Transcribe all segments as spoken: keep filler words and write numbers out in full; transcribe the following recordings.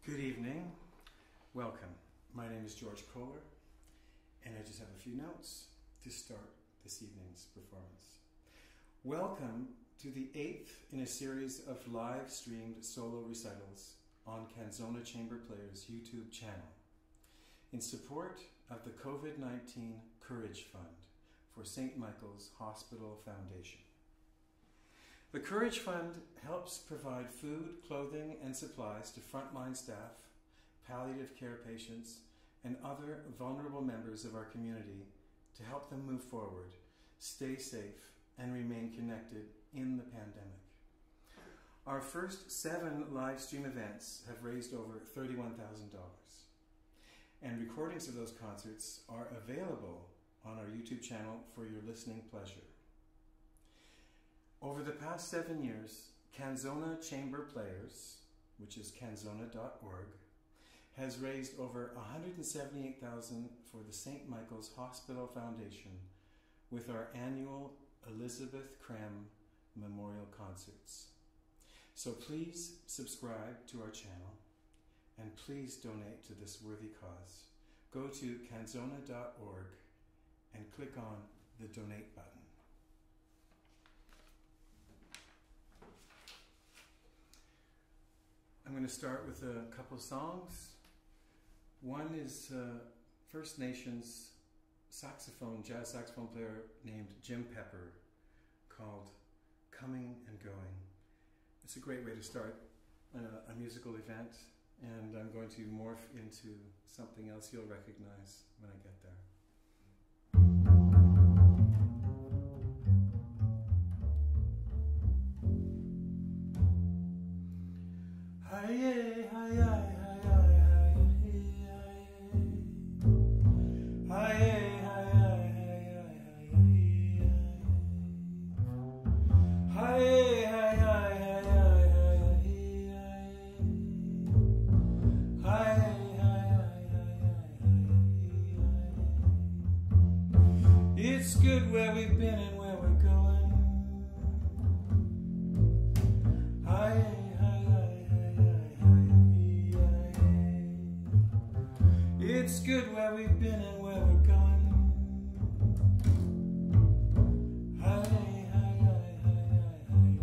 Good evening. Welcome. My name is George Koller, and I just have a few notes to start this evening's performance. Welcome to the eighth in a series of live-streamed solo recitals on Canzona Chamber Player's YouTube channel in support of the COVID nineteen Courage Fund for Saint Michael's Hospital Foundation. The Courage Fund helps provide food, clothing, and supplies to frontline staff, palliative care patients, and other vulnerable members of our community to help them move forward, stay safe, and remain connected in the pandemic. Our first seven live stream events have raised over thirty-one thousand dollars, and recordings of those concerts are available on our YouTube channel for your listening pleasure. Over the past seven years, Canzona Chamber Players, which is canzona dot org, has raised over one hundred seventy-eight thousand dollars for the Saint Michael's Hospital Foundation with our annual Elizabeth Krem Memorial Concerts. So please subscribe to our channel and please donate to this worthy cause. Go to canzona dot org and click on the donate button. I'm going to start with a couple songs. One is uh, First Nations saxophone, jazz saxophone player named Jim Pepper, called Coming and Going. It's a great way to start uh, a musical event, and I'm going to morph into something else you'll recognize when I get there. Hi-yay, hi-yay, hi-yay, hi-yay, hi-yay, hi-yay, hi-yay, hi-yay. It's good where we've been and where we're going. Hi-yay. It's good where we've been and where we're going. Hi, hi, hi, hi, hi,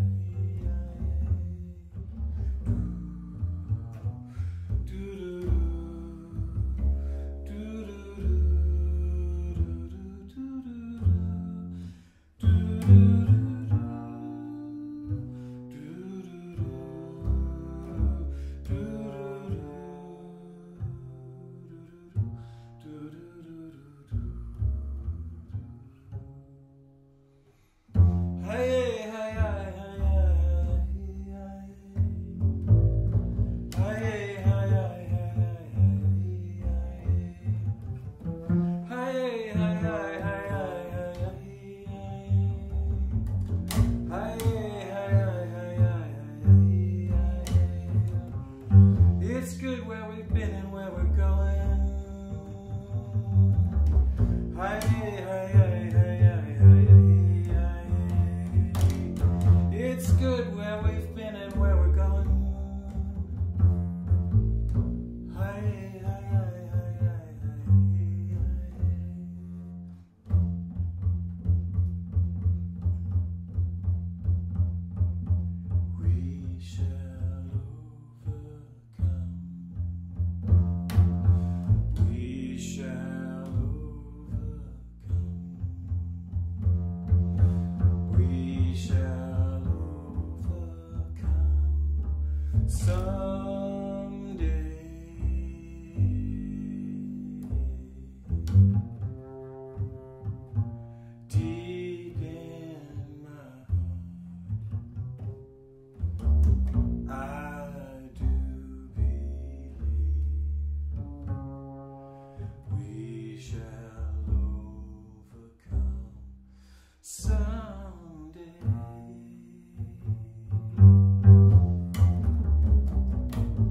Someday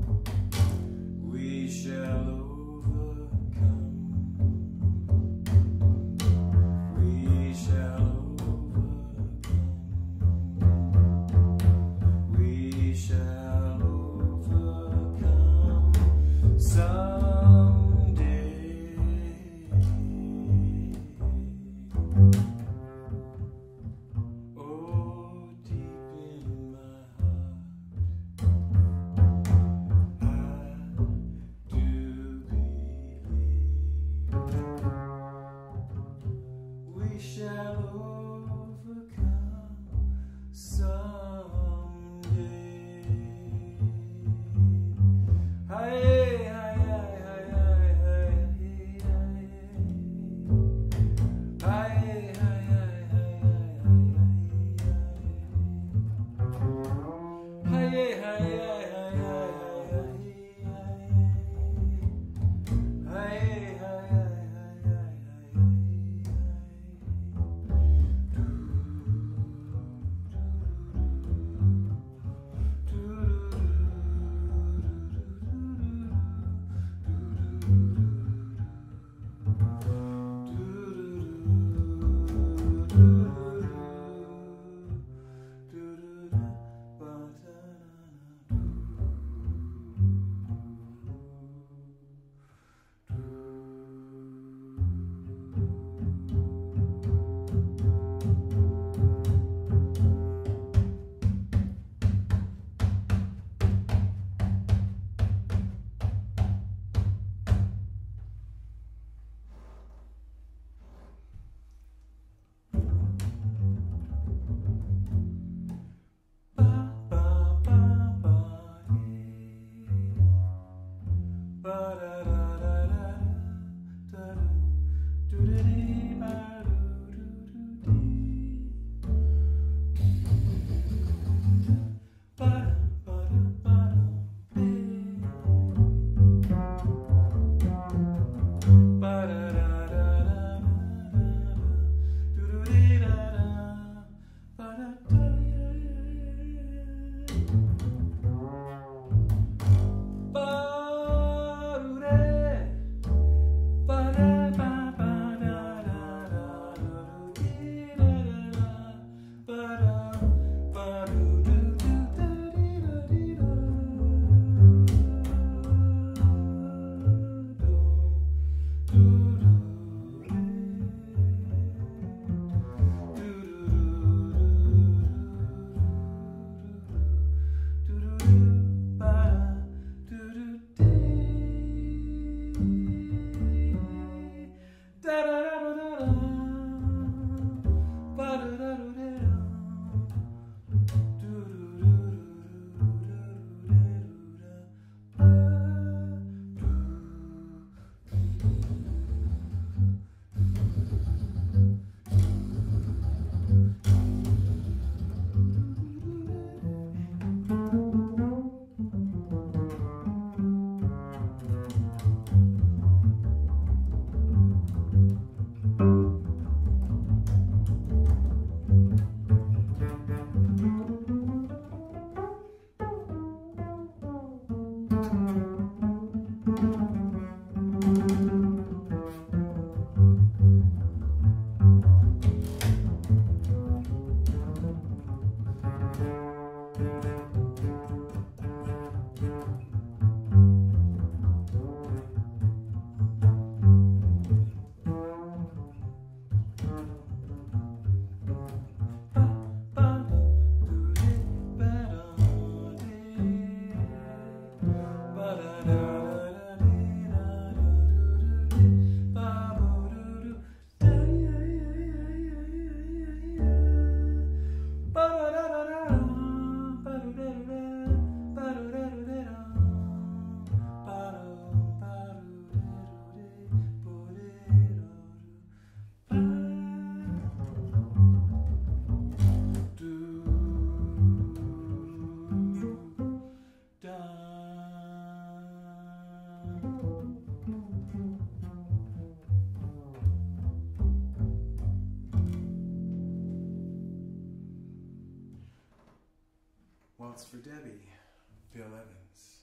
Debbie, Bill Evans.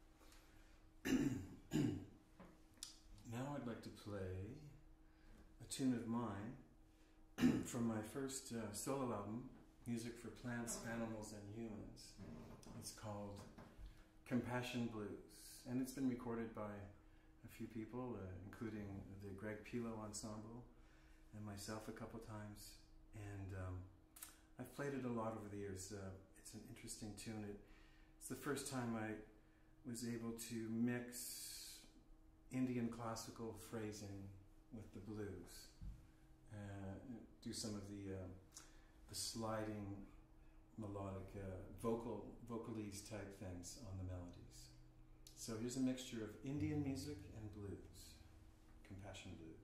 Now I'd like to play a tune of mine from my first uh, solo album, Music for Plants, Animals, and Humans. It's called Compassion Blues, and it's been recorded by a few people, uh, including the Greg Pilo Ensemble and myself a couple times, and um, I've played it a lot over the years. Uh, it's an interesting tune. It, it's the first time I was able to mix Indian classical phrasing with the blues, uh, do some of the uh, the sliding melodic uh, vocal vocalese type things on the melodies. So here's a mixture of Indian music and blues, Compassion Blues.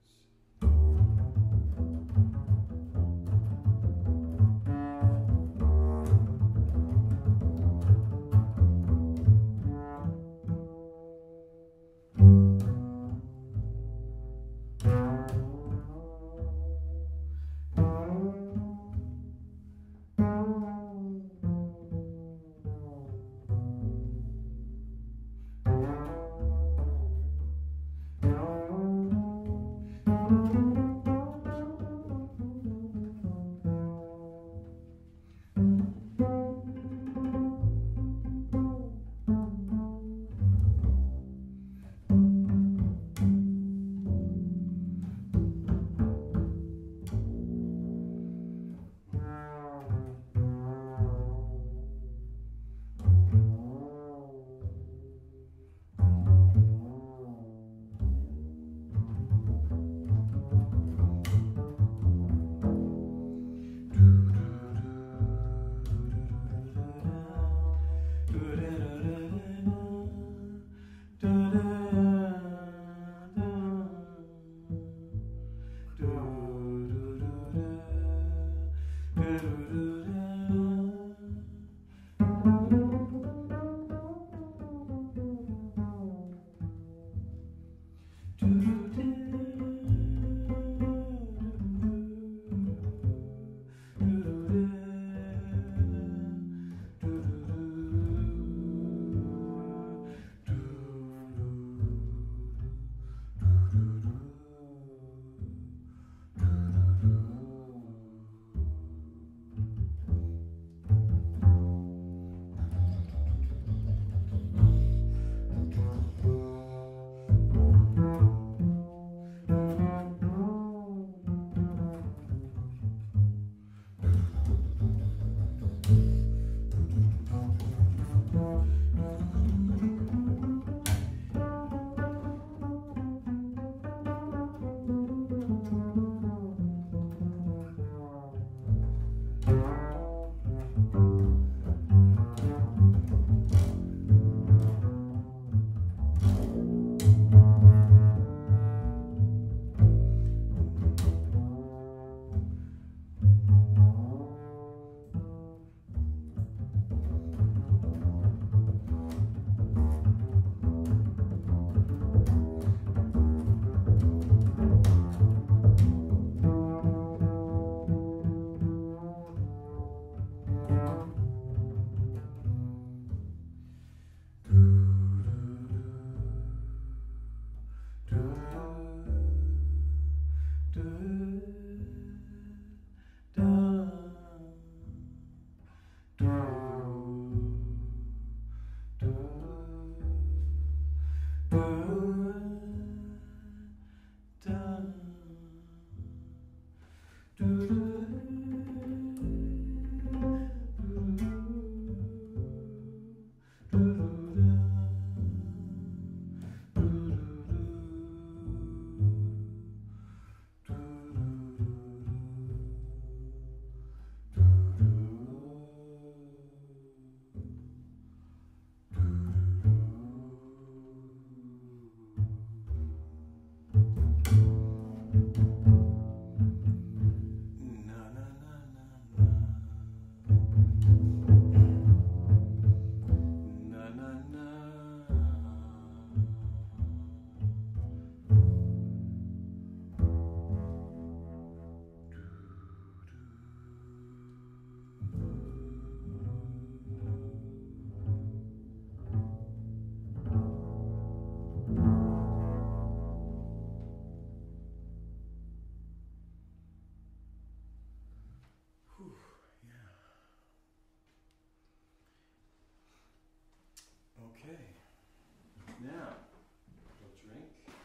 Now, we'll drink.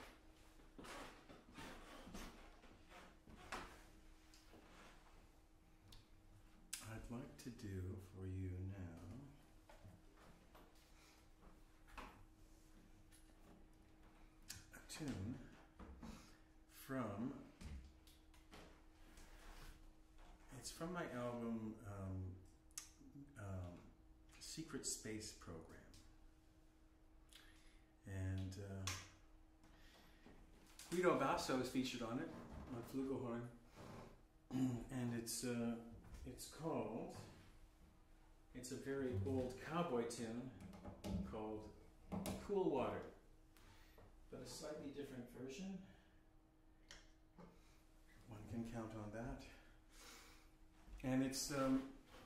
I'd like to do for you now a tune from, it's from my album um, um, Secret Space Program. And uh, Guido Basso is featured on it, on flugelhorn, and it's uh, it's called, it's a very old cowboy tune called Cool Water, but a slightly different version. One can count on that. And it's, um,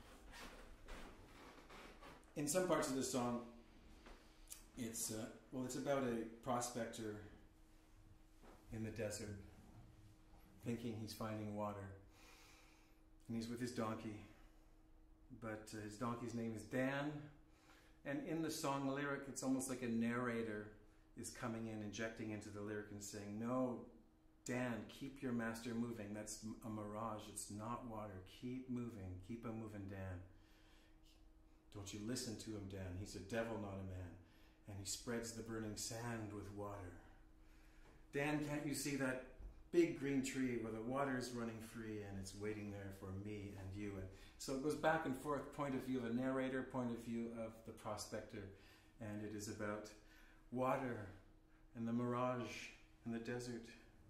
in some parts of the song, it's, uh, well, it's about a prospector in the desert thinking he's finding water. And he's with his donkey. But uh, his donkey's name is Dan. And in the song lyric, it's almost like a narrator is coming in, injecting into the lyric and saying, no, Dan, keep your master moving. That's a mirage. It's not water. Keep moving. Keep him moving, Dan. Don't you listen to him, Dan. He's a devil, not a man. And he spreads the burning sand with water. Dan, can't you see that big green tree where the water is running free and it's waiting there for me and you? And so it goes back and forth, point of view of a narrator, point of view of the prospector. And it is about water and the mirage and the desert.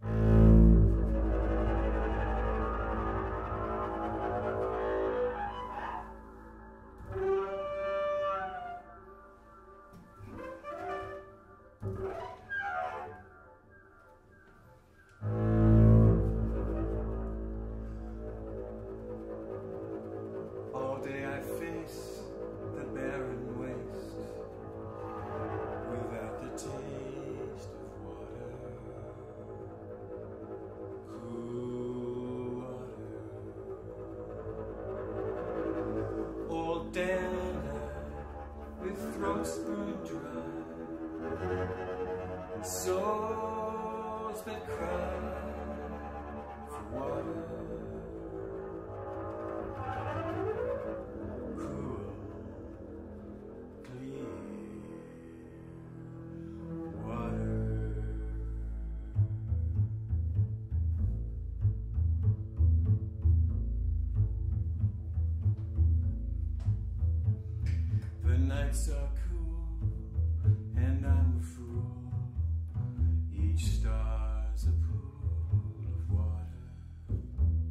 Nights are cool, and I'm a fool. Each star's a pool of water,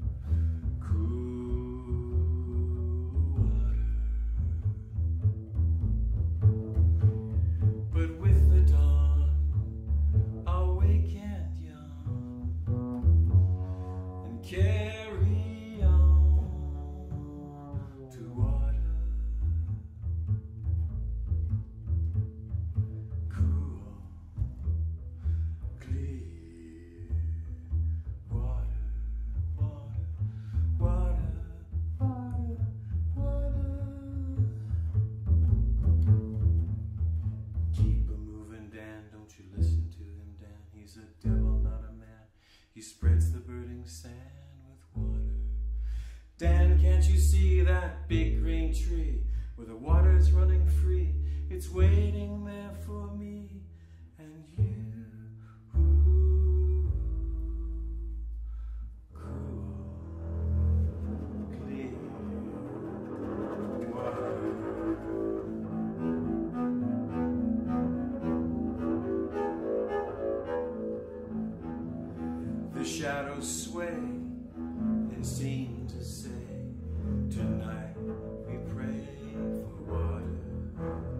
cool water. But with the dawn, I'll wake and yawn and carry on to water. He spreads the burning sand with water. Dan, can't you see that big green tree where the water's running free? It's waiting there for me and you. Ooh, cool, clear water. The shadows sway and seem to say, tonight we pray for water.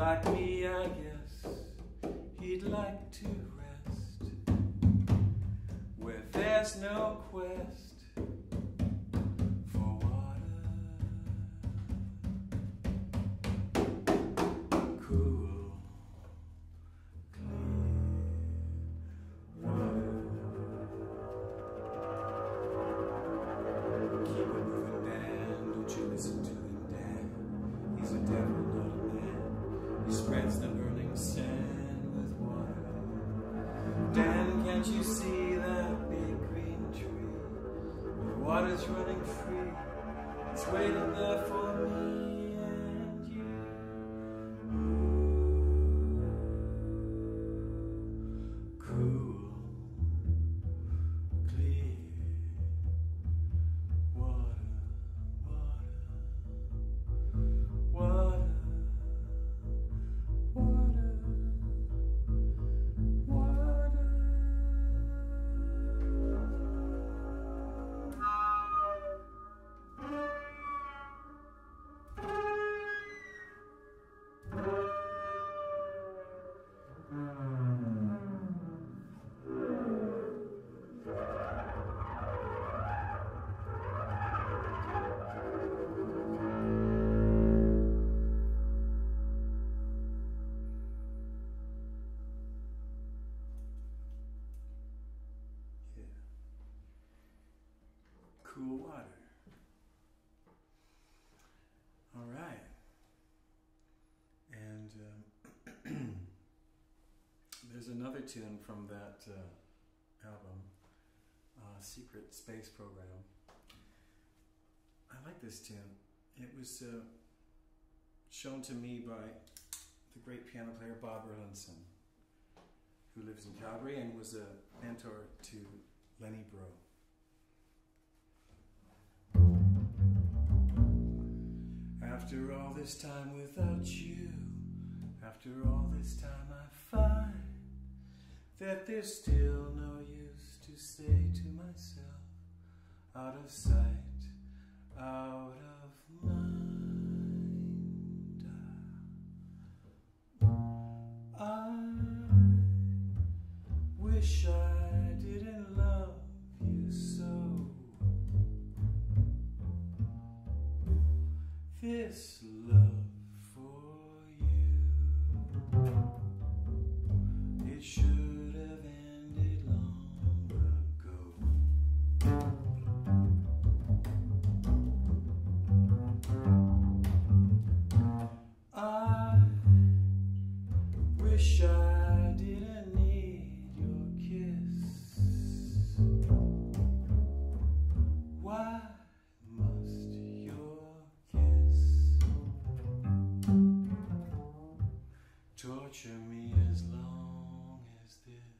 like me, I guess he'd like to rest where there's no quest for water. Cool, clear water. Keep it moving, Dan. Don't you listen to him, Dan. He's a devil, not a man. He spreads the burning sand with water. Dan, can't you see that big green tree? The water's running free. It's waiting there for me and you. Ooh, cool, clear water, water, water. Cool water. All right. And um, there's another tune from that uh, album, uh, Secret Space Program. I like this tune. It was uh, shown to me by the great piano player Bob Erlandson, who lives in Calgary and was a mentor to Lenny Breau. After all this time without you, after all this time I find that there's still no use to say to myself, out of sight, out of mind. I wish I didn't love you so. This love for you, it should have ended long ago. I wish I didn't need your kiss. Why must your torture me as long as this?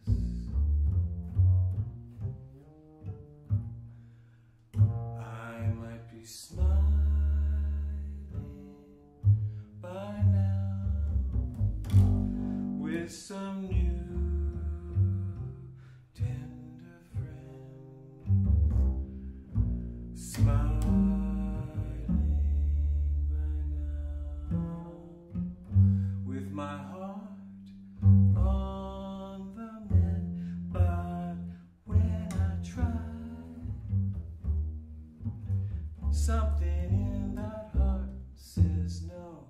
I might be smiling by now with some new tender friend, smiling by now with my heart on the mend, but when I try, something in that heart says no.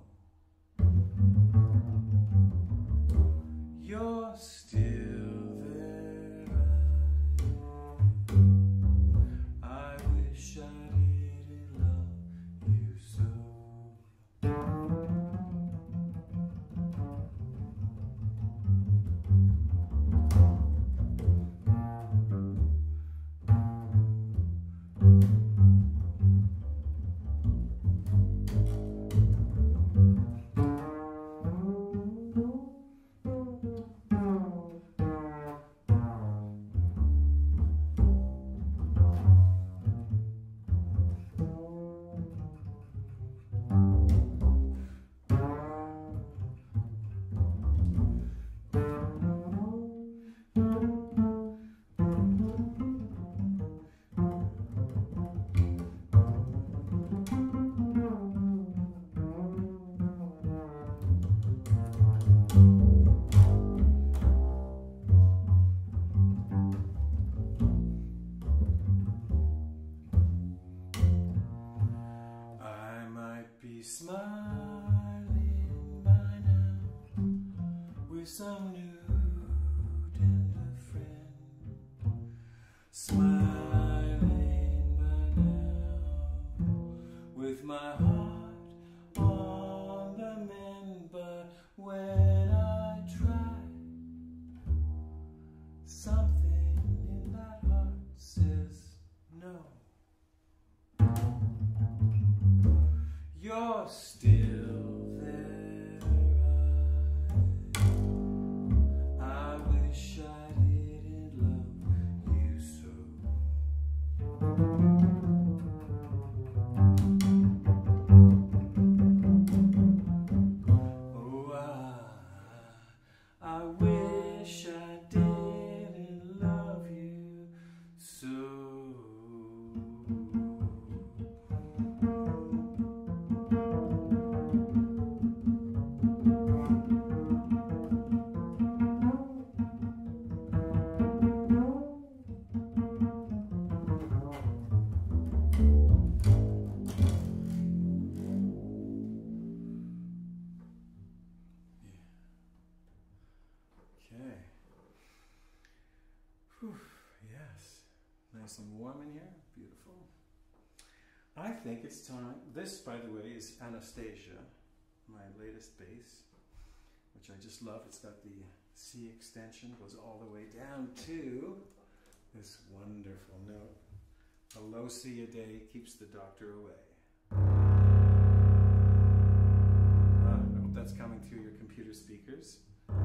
You're still there. I, I wish I didn't love you so. some new tender friend, smiling by now, with my heart on the mend. But when I try, something in that heart says no. You're still there. I, I wish I didn't love you so. Oh, I, I wish I didn't love you so. Nice and warm in here, beautiful. I think it's time. This, by the way, is Anastasia, my latest bass, which I just love. It's got the C extension, goes all the way down to this wonderful note. A low C a day keeps the doctor away. Uh, I hope that's coming through your computer speakers.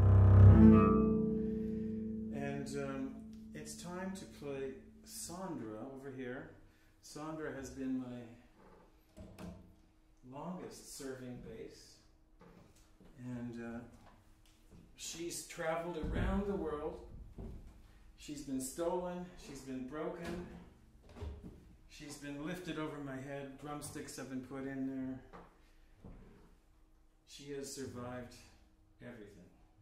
And um, it's time to play Sandra over here. Sandra has been my longest serving bass, and uh, she's traveled around the world. She's been stolen, she's been broken, she's been lifted over my head, drumsticks have been put in there. She has survived everything.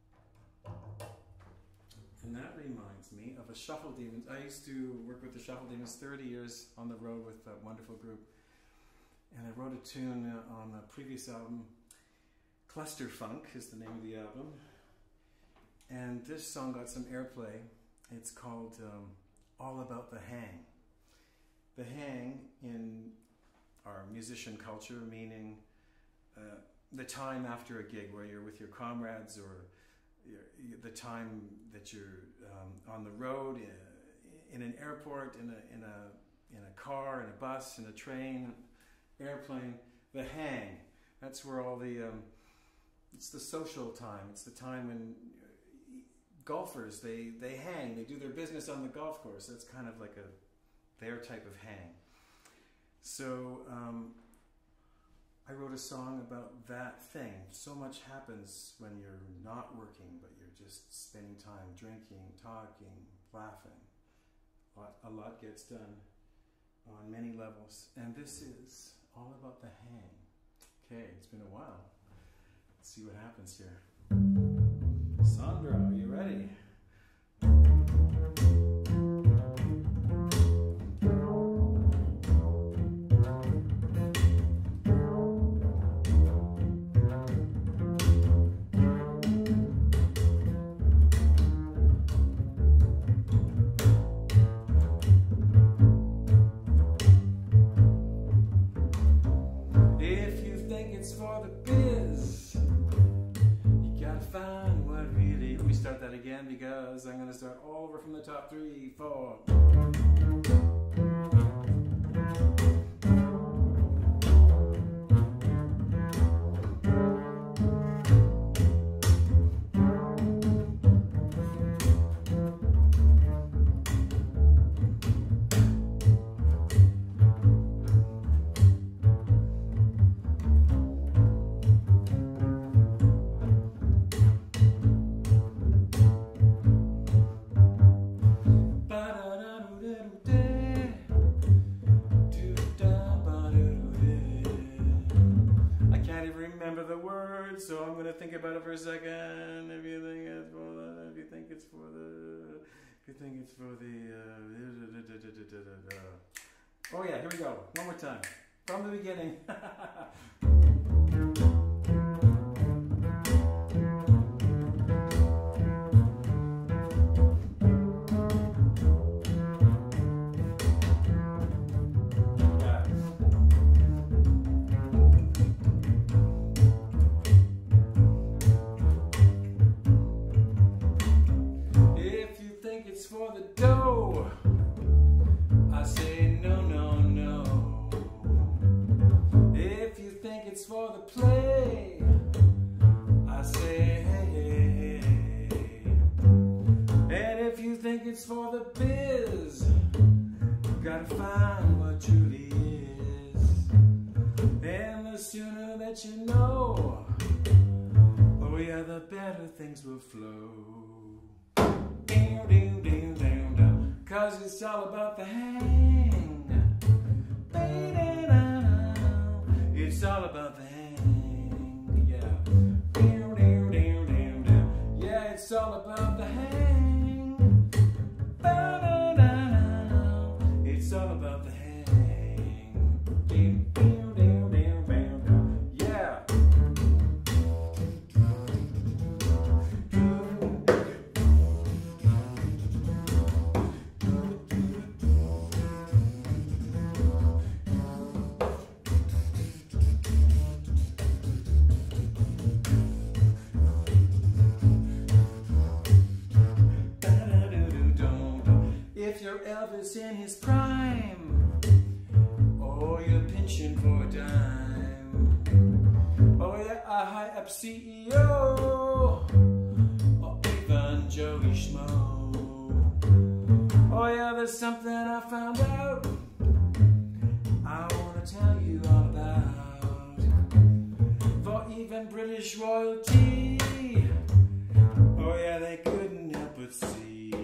And that reminds me of a Shuffle Demons. I used to work with the Shuffle Demons thirty years on the road with that wonderful group. And I wrote a tune uh, on the previous album. Cluster Funk is the name of the album. And this song got some airplay. It's called um, All About the Hang. The hang in our musician culture, meaning uh, the time after a gig where you're with your comrades, or the time that you're um, on the road, in, in an airport, in a, in, a, in a car, in a bus, in a train, airplane. The hang, that's where all the, um, it's the social time. It's the time when golfers, they, they hang, they do their business on the golf course. That's kind of like a, their type of hang. So, um, I wrote a song about that thing. So much happens when you're not working, but you're just spending time drinking, talking, laughing. A lot, a lot gets done on many levels. And this is all about the hang. Okay, it's been a while. Let's see what happens here. Sandra, are you ready? Because I'm going to start all over from the top. Three, four. So I'm gonna think about it for a second. If you think it's for the, if you think it's for the, if you think it's for the. Uh, oh yeah, here we go. One more time, from the beginning. for the dough, I say no, no, no. If you think it's for the play, I say hey, hey, hey. And if you think it's for the biz, you gotta find what truly is. And the sooner that you know, oh yeah, the better things will flow. Cause it's all about the hang. It's all about the hang. Yeah. Yeah, it's all about the hang. It's all about the hang. Yeah. If you're Elvis in his prime, or you're pinching for a dime, or you're a high-up C E O, or even Joey Schmo, oh yeah, there's something I found out I want to tell you all about. For even British royalty, oh yeah, they couldn't help but see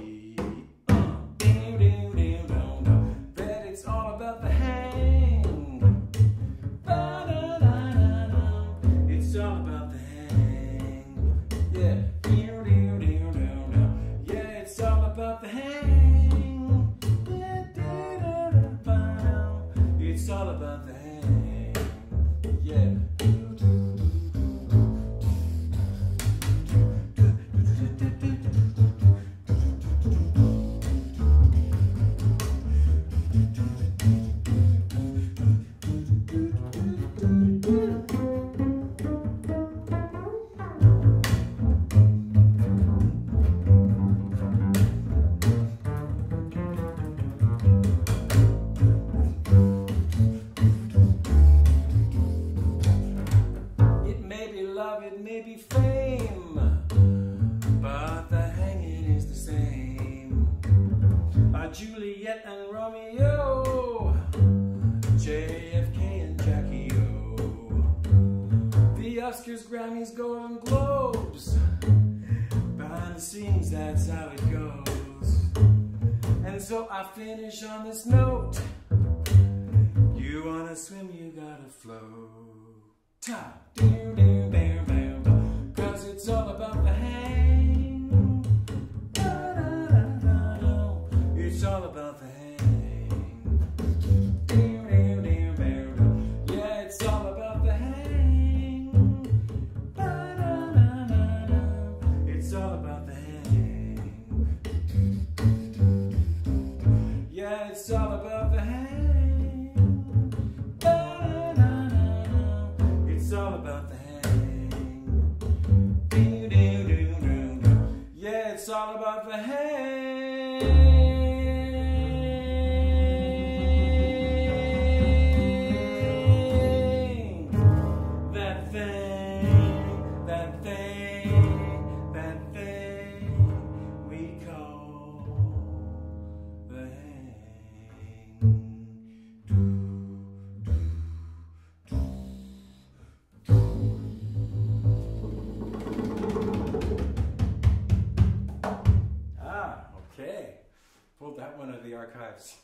that it's all about the hang. It's all about the hang. Yeah. Yeah, it's all about the hang. It's all about the hang. Yeah. It may be fame, but the hanging is the same. Uh, Juliet and Romeo, J F K and Jackie O. The Oscars, Grammys, Golden Globes, behind the scenes, that's how it goes. And so I finish on this note: you wanna swim, you gotta float. Ta, doo, doo, doo, doo, doo. Cause it's all about the hang. Da, da, da, da, da. It's all about the hang. Doo, doo, doo, doo, doo. Yeah, it's all about the hang. Da, da, da, da, da. It's all about the hang. Yeah, it's all about the hang. It's all about the hang. Doo, doo, doo, doo, doo. Yeah, it's all about the hang. That thing, that thing, that thing we call the hang. Pulled that one out of the archives.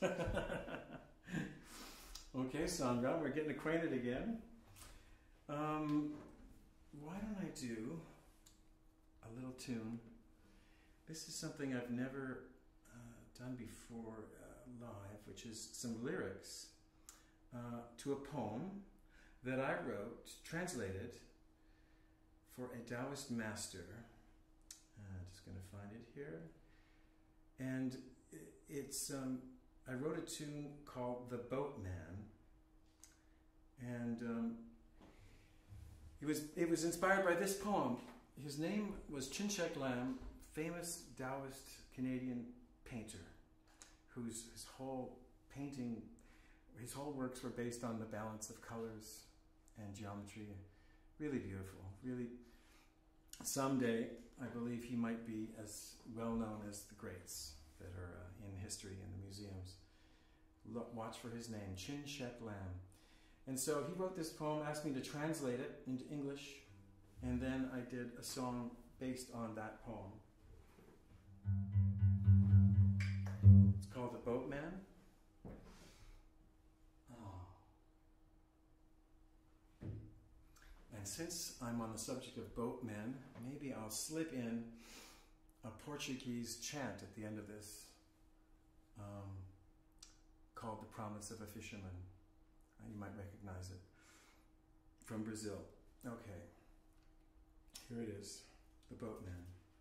Okay, Sandra, we're getting acquainted again. Um, why don't I do a little tune? This is something I've never uh, done before uh, live, which is some lyrics uh, to a poem that I wrote, translated for a Taoist master. Uh, just going to find it here. And it's, um, I wrote a tune called The Boatman, and um, it was it was inspired by this poem. His name was Chinchek Lam, famous Taoist Canadian painter whose his whole painting, his whole works were based on the balance of colors and geometry. Really beautiful, really. Someday, I believe he might be as well known as the greats that are uh, in history in the museums. Look, watch for his name, Chin Shek Lam. And so he wrote this poem, asked me to translate it into English, and then I did a song based on that poem. It's called The Boatman. Oh. And since I'm on the subject of boatmen, maybe I'll slip in a Portuguese chant at the end of this, um, called The Promise of a Fisherman. You might recognize it from Brazil. Okay, here it is, The Boatman.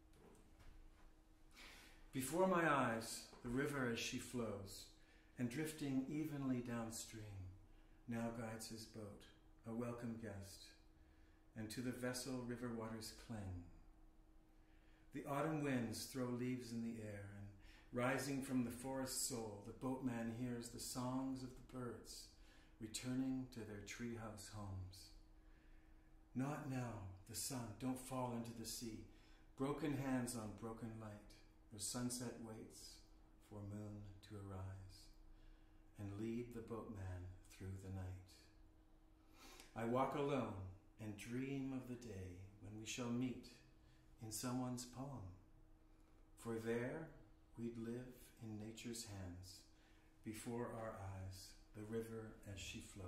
Before my eyes, the river as she flows, and drifting evenly downstream, now guides his boat, a welcome guest, and to the vessel river waters cling. The autumn winds throw leaves in the air, and rising from the forest soul, the boatman hears the songs of the birds, returning to their treehouse homes. Not now, the sun, don't fall into the sea, broken hands on broken light, where sunset waits for moon to arise, and lead the boatman through the night. I walk alone and dream of the day when we shall meet in someone's poem, for there we'd live in nature's hands, before our eyes, the river as she flows.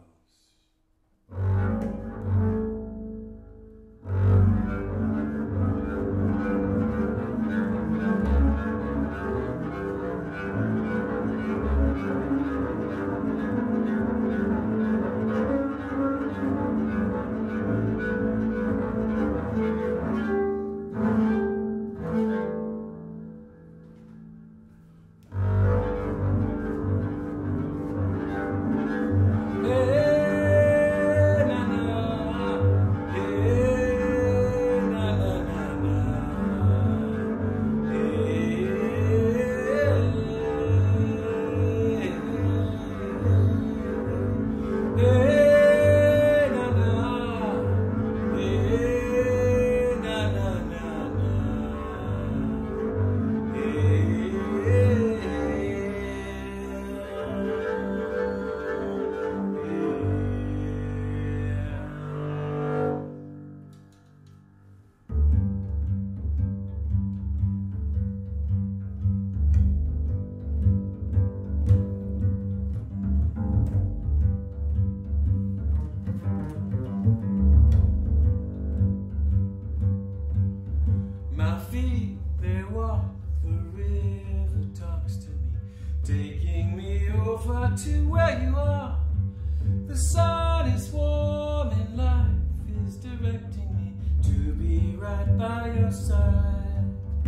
To where you are, the sun is warm and life is directing me to be right by your side.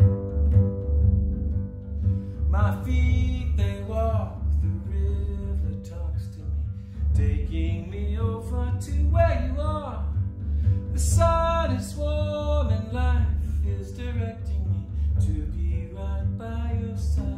My feet, they walk, the river talks to me, taking me over to where you are. The sun is warm and life is directing me to be right by your side.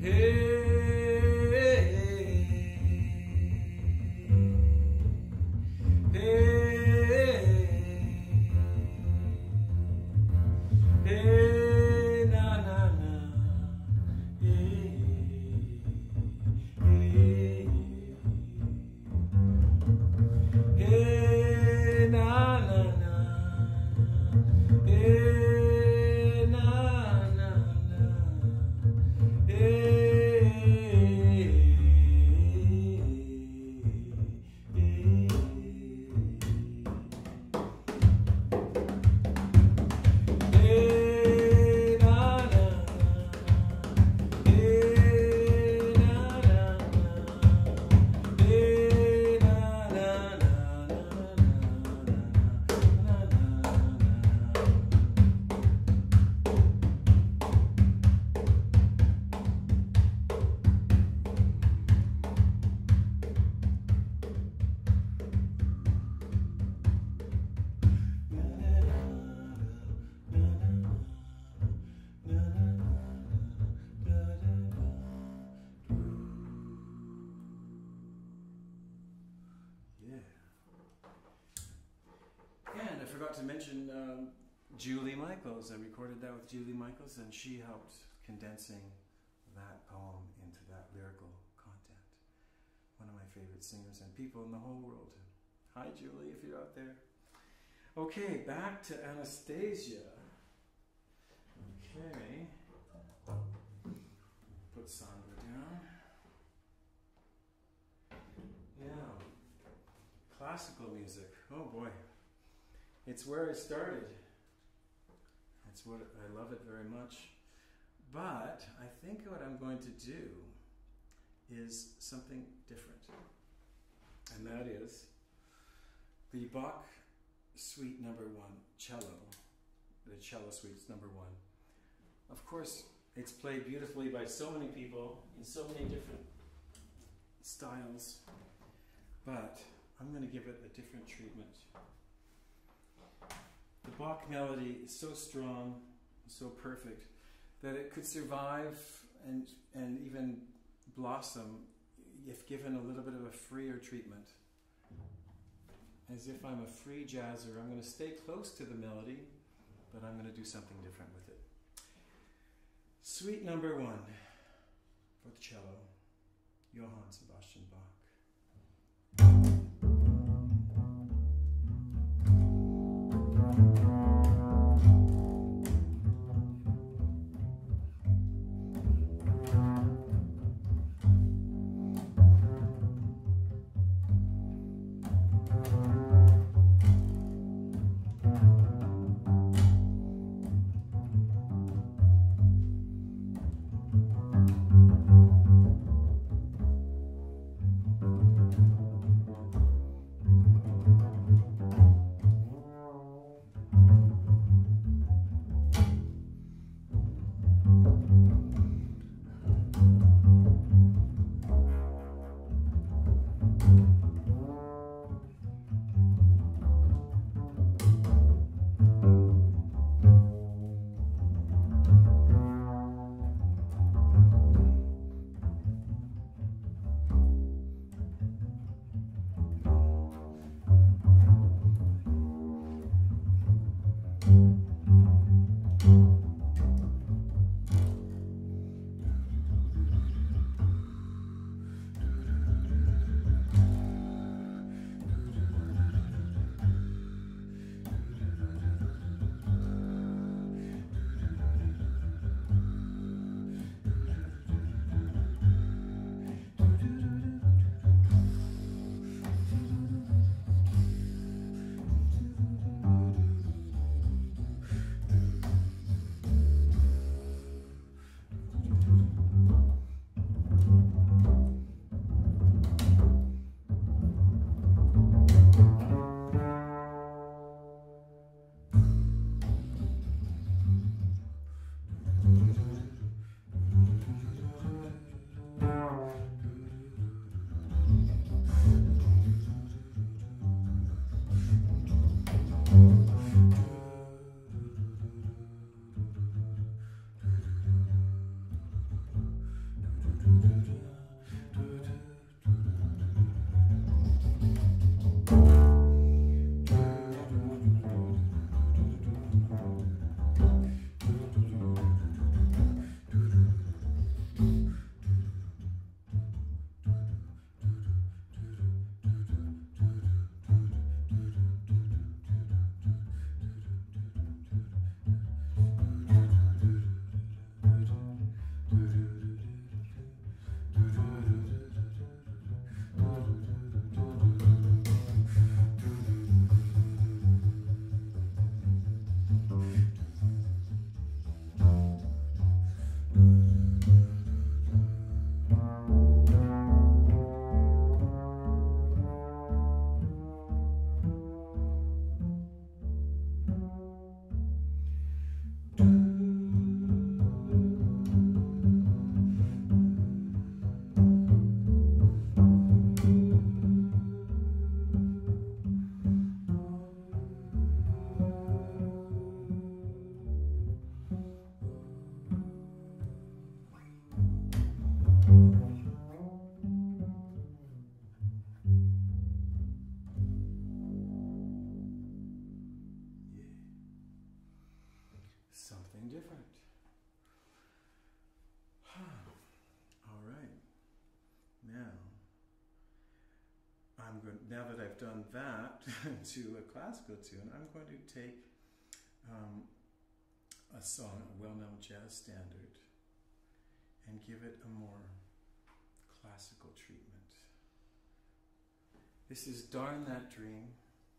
To mention um, Julie Michels. I recorded that with Julie Michels, and she helped condensing that poem into that lyrical content. One of my favorite singers and people in the whole world. Hi Julie, if you're out there. Okay, back to Anastasia. Okay. Put Sandra down. Yeah. Classical music. Oh boy. It's where I started. That's what I love it very much. But I think what I'm going to do is something different. And that is the Bach Suite number one, cello. The cello suite's number one. Of course, it's played beautifully by so many people in so many different styles. But I'm going to give it a different treatment. The Bach melody is so strong, so perfect, that it could survive and, and even blossom if given a little bit of a freer treatment. As if I'm a free jazzer, I'm going to stay close to the melody, but I'm going to do something different with it. Suite number one for the cello, Johann Sebastian Bach. something different. All right. Now, I'm going. Now that I've done that to a classical tune, I'm going to take um, a song, a well-known jazz standard, and give it a more classical treatment. This is Darn That Dream.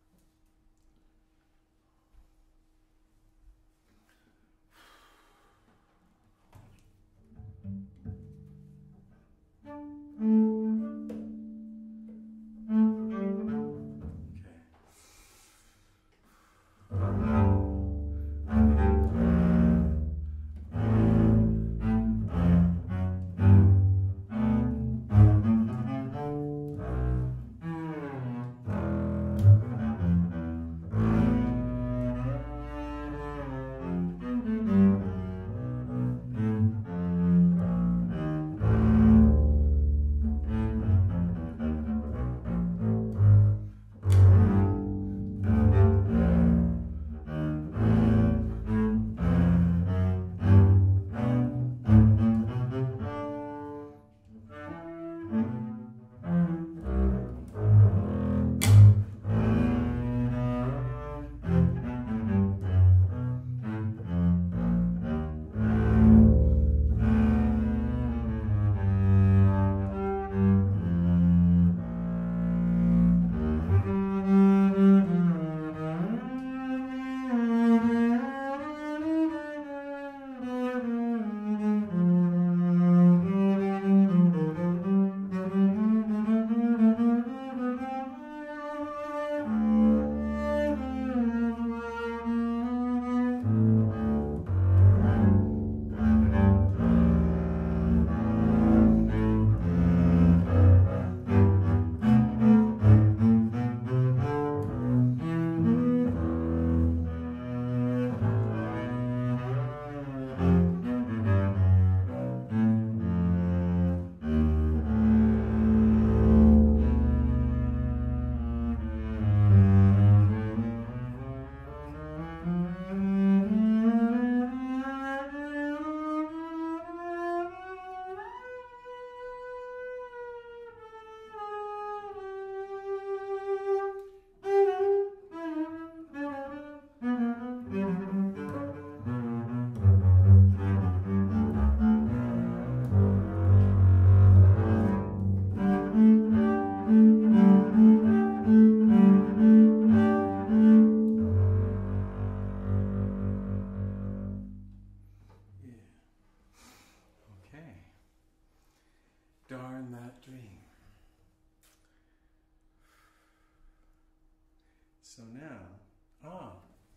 So now, ah,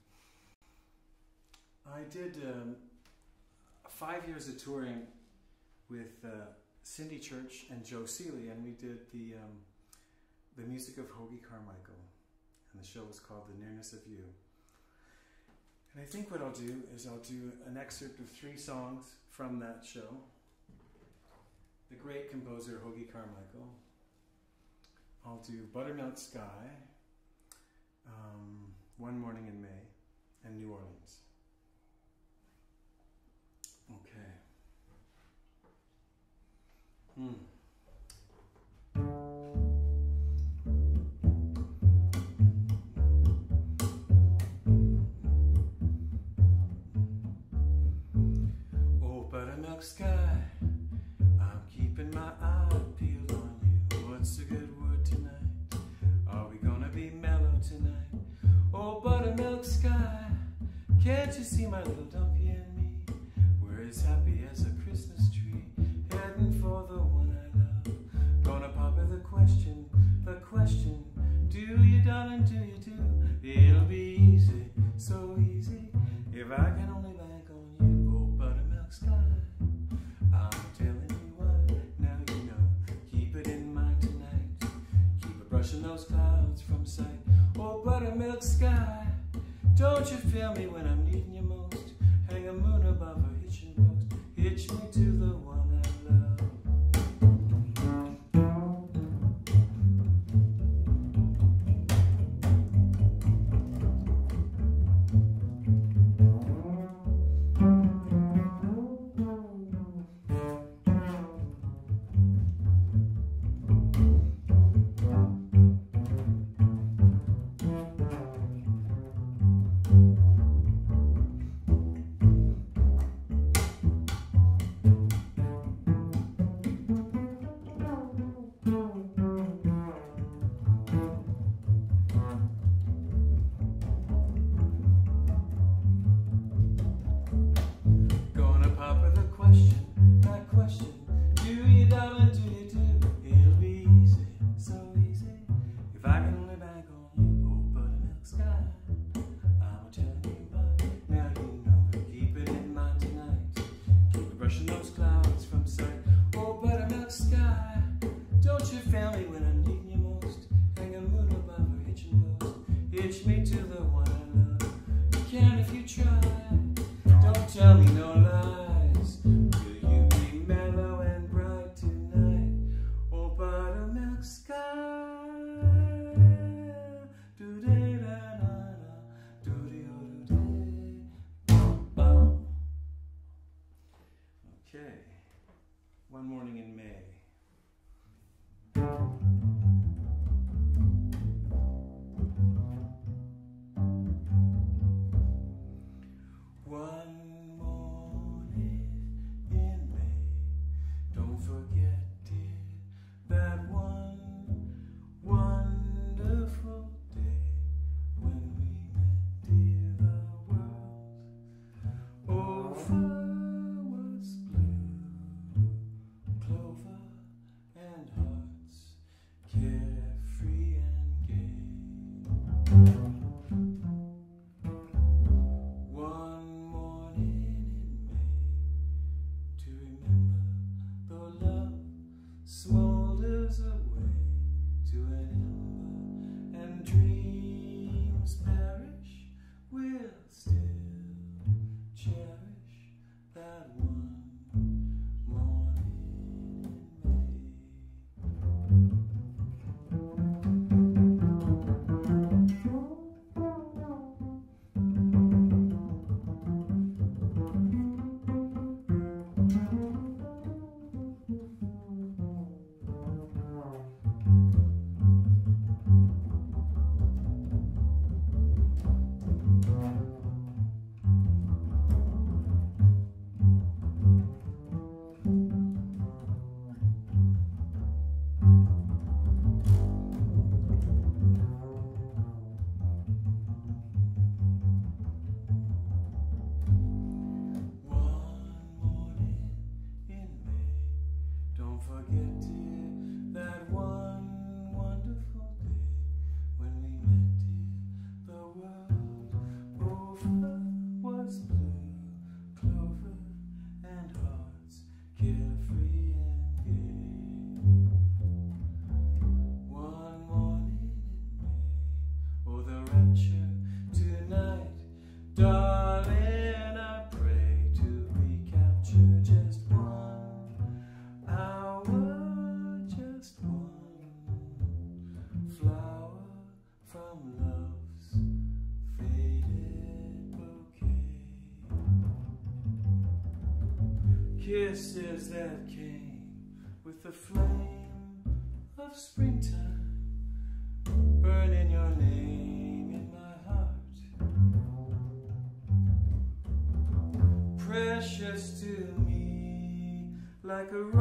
I did um, five years of touring with uh, Cindy Church and Joe Seeley, and we did the um, the music of Hoagy Carmichael, and the show was called The Nearness of You. And I think what I'll do is I'll do an excerpt of three songs from that show. The great composer Hoagy Carmichael. I'll do Buttermilk Sky, um, One Morning in May, and New Orleans. Okay. Hmm. Oh, buttermilk sky, I'm keeping my eye peeled on you. What's a good word tonight? Are we gonna be mellow tonight? Oh, buttermilk sky, can't you see my little dumpy and me? We're as happy as a Christmas tree, heading for the one I love. Gonna pop her the question, the question, do you, darling, do you do? It'll be easy, so easy, if I can only bank on you. Oh, buttermilk sky, I'm telling you what, now you know. Keep it in mind tonight, keep it brushing those clouds from sight. Oh, buttermilk sky, don't you feel me when I'm needing you most? Hang a moon above a hitching post, hitch me to the one I love. One Morning in May. One morning in May, don't forget, dear, that one wonderful day when we met, dear, the world over was blue, clover and hearts carefree and gay. One morning in May, to remember, though love smolders away to an ember and dreams perish, we'll still cherish that one morning in kisses that came with the flame of springtime, burning your name in my heart, precious to me like a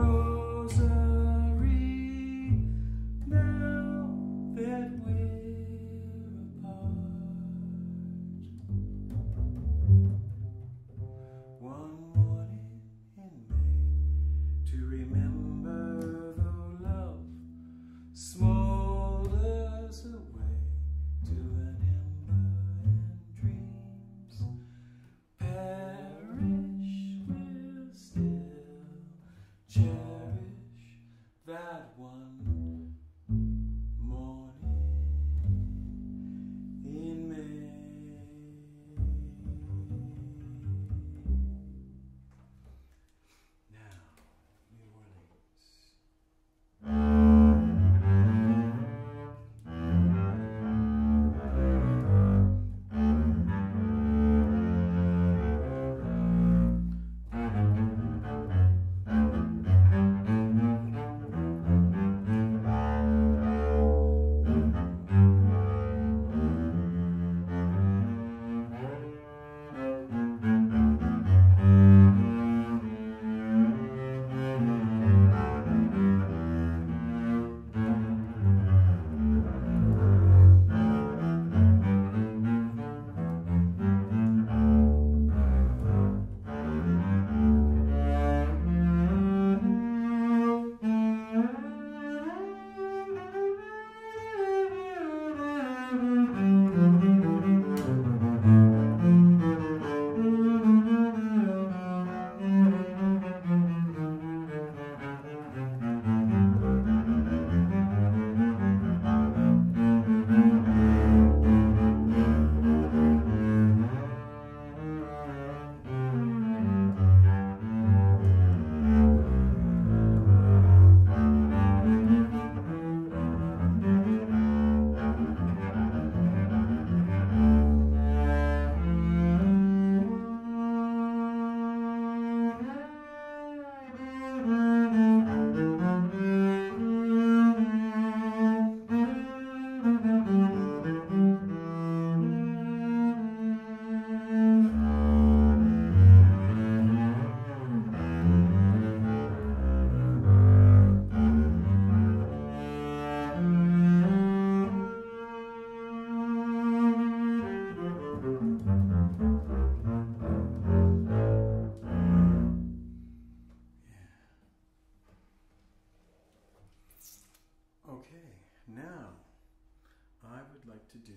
rosary, now that we're apart. One morning in May, to remember, though love smolders away to an ember and dreams perish, we'll still cherish to do.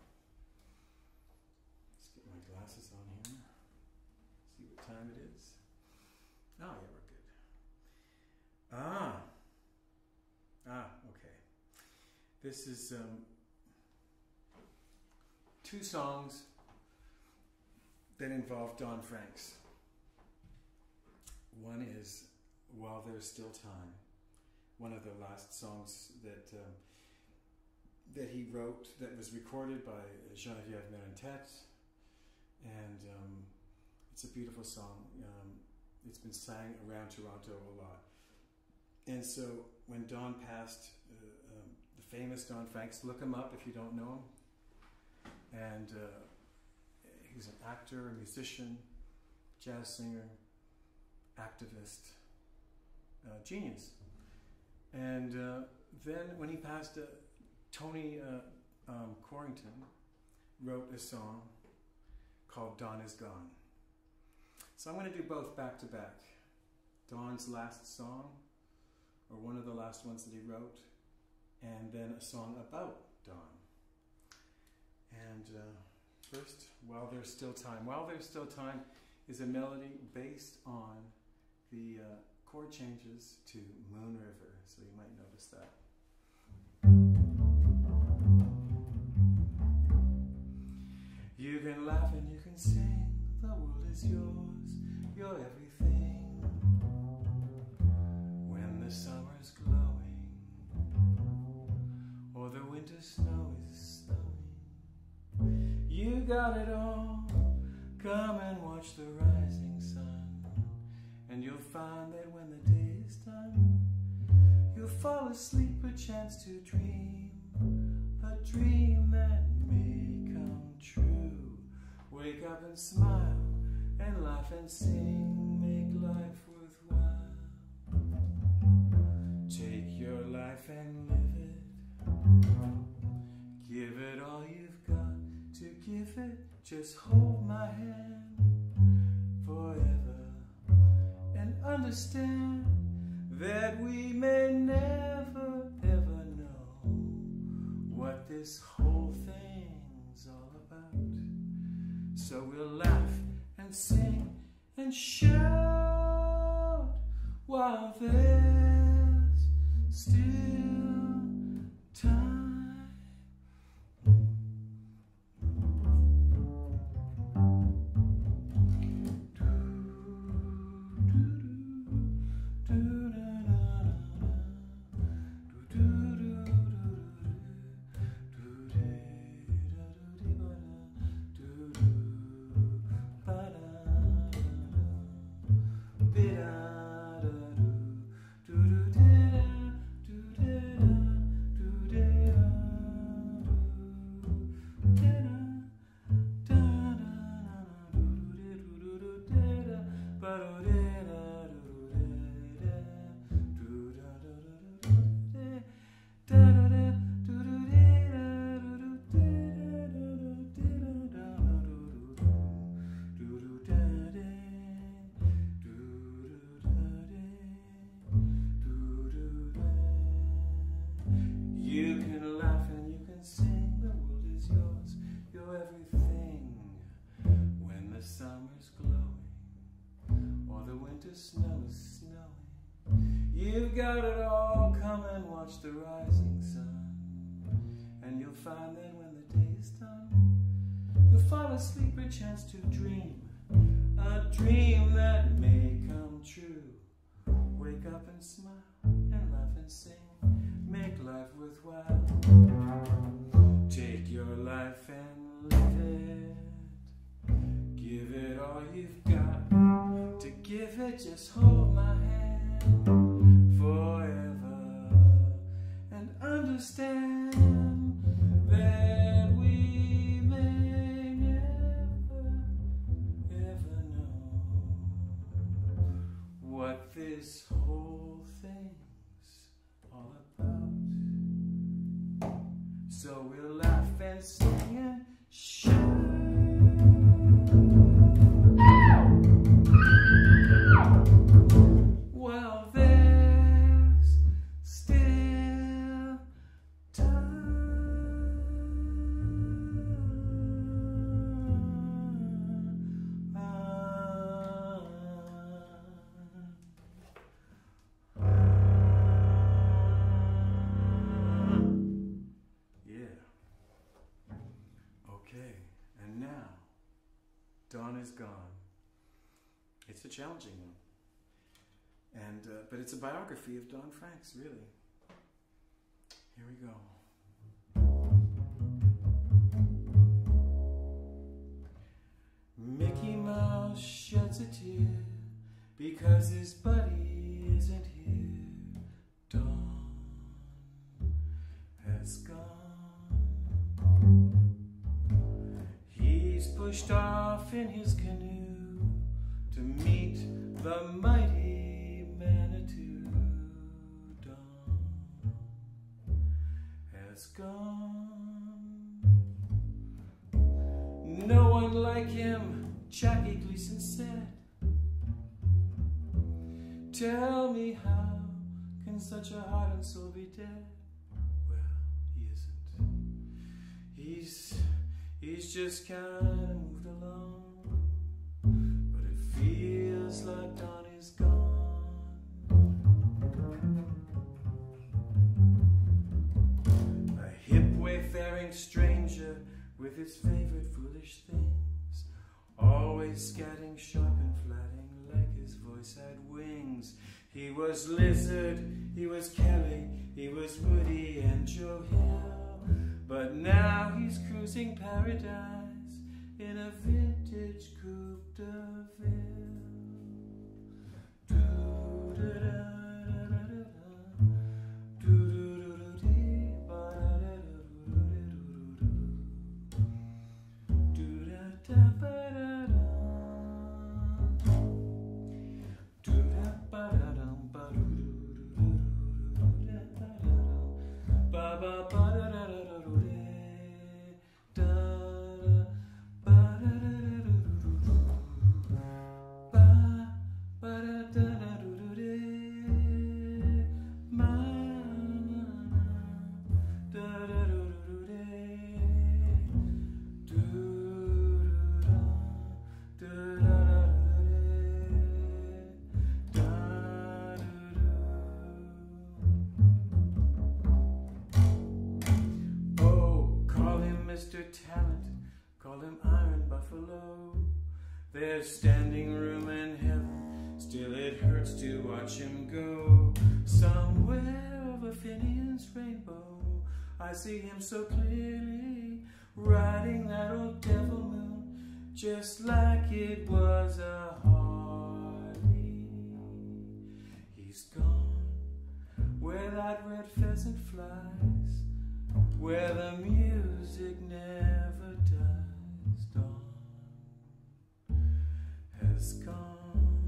Let's get my glasses on here. See what time it is. Oh, yeah, we're good. Ah. Ah, okay. This is um, two songs that involve Don Francks. One is While There's Still Time, one of the last songs that um, that he wrote, that was recorded by Geneviève Merentet, and um, it's a beautiful song. Um, it's been sang around Toronto a lot. And so when Don passed, uh, um, the famous Don Francks, look him up if you don't know him. And uh, he's an actor, a musician, jazz singer, activist, uh, genius. And uh, then when he passed, uh, Tony uh, um, Quarrington wrote a song called Don Is Gone. So I'm going to do both back to back. Don's last song, or one of the last ones that he wrote, and then a song about Don. And uh, first, While There's Still Time. While There's Still Time is a melody based on the uh, chord changes to Moon River, so you might notice that. You can laugh and you can sing, the world is yours, you're everything. When the summer's glowing, or the winter snow is snowing, you got it all, come and watch the rising sun, and you'll find that when the day is done, you'll fall asleep perchance to dream, a dream that may come true. Wake up and smile, and laugh and sing, make life worthwhile. Take your life and live it, give it all you've got to give it, just hold my hand forever, and understand that we may never ever know what this whole thing's all about. So we'll laugh and sing and shout while there's still time. Snow is snowing, you got it all, come and watch the rising sun, and you'll find that when the day is done, you'll fall asleep perchance to dream, a dream that may come true. Wake up and smile, and laugh and sing, make life worthwhile. Take your life and live it, give it all you've got to give it, just hold my hand forever, and understand that we may never ever know what this whole thing's all about. So we'll laugh and sing and shout. Well, there's still time. Dawn is Gone. It's a challenging one. And, uh, but it's a biography of Don Francks, really. Here we go. Mickey Mouse sheds a tear because his buddy isn't here. Dawn has gone. He's pushed off in his canoe to meet the mighty Manitou. Dawn has gone. No one like him, Jackie Gleason said. Tell me, how can such a heart and soul be dead? Well, he isn't. He's, he's just kind of moved along. But it feels like Dawn is gone. A hip wayfaring stranger with his favorite foolish things, always scatting sharp and flatting like his voice had wings. He was Lizard, he was Kelly, he was Woody and Joe Hill, but now he's cruising paradise in a vintage coupe de ville. Do-da-da. There's standing room in heaven, still it hurts to watch him go. Somewhere over Finian's rainbow, I see him so clearly, riding that old devil moon, just like it was a Harley. He's gone where that red pheasant flies, where the music never dies. Dawn has gone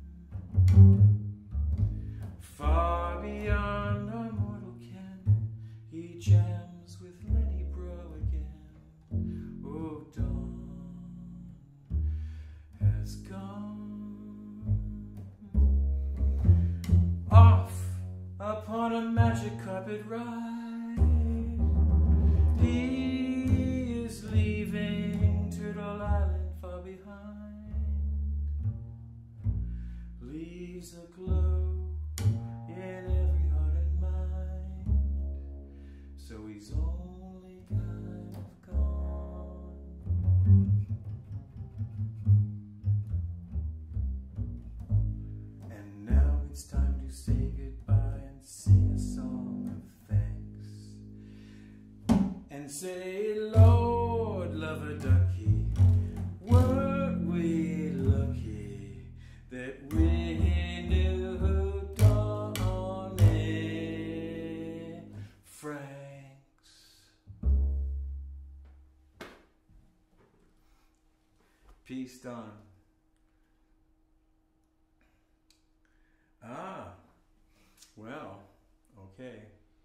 far beyond our mortal ken. He jams with Lenny Bro again. Oh, Dawn has gone off upon a magic carpet ride. He is leaving Turtle Island far behind. Leaves a glow in every heart and mind. So he's only kind of gone. And now it's time to say goodbye and sing a song of thanks. And say, Lord, love a ducky, weren't we lucky that we knew Dawn and Francks. Peace, Dawn. Ah, well, okay.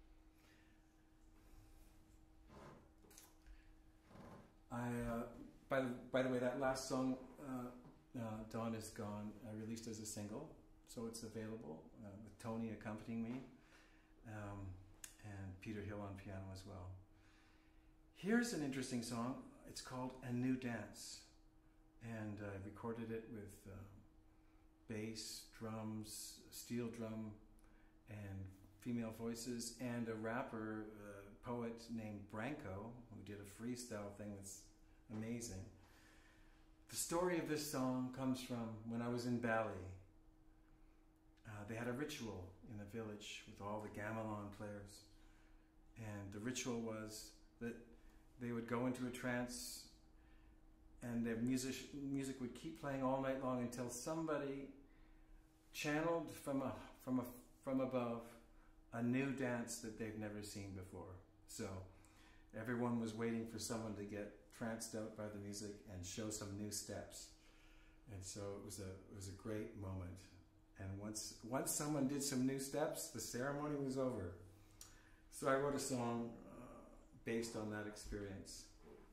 I, uh, by the, by the way, that last song, uh, Uh, Dawn is Gone, I uh, released as a single, so it's available uh, with Tony accompanying me, um, and Peter Hill on piano as well. Here's an interesting song. It's called A New Dance, and I uh, recorded it with uh, bass, drums, steel drum, and female voices, and a rapper, uh, poet named Branko, who did a freestyle thing that's amazing. The story of this song comes from when I was in Bali. Uh, they had a ritual in a village with all the gamelan players. And the ritual was that they would go into a trance and their music, music would keep playing all night long until somebody channeled from, a, from, a, from above a new dance that they've never seen before. So everyone was waiting for someone to get tranced out by the music and show some new steps. And so it was a, it was a great moment. And once, once someone did some new steps, the ceremony was over. So I wrote a song uh, based on that experience.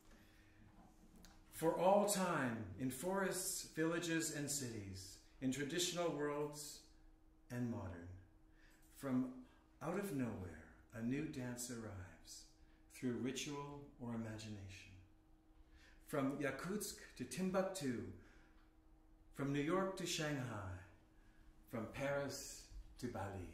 For all time, in forests, villages, and cities, in traditional worlds and modern, from out of nowhere, a new dance arrives through ritual or imagination. From Yakutsk to Timbuktu, from New York to Shanghai, from Paris to Bali.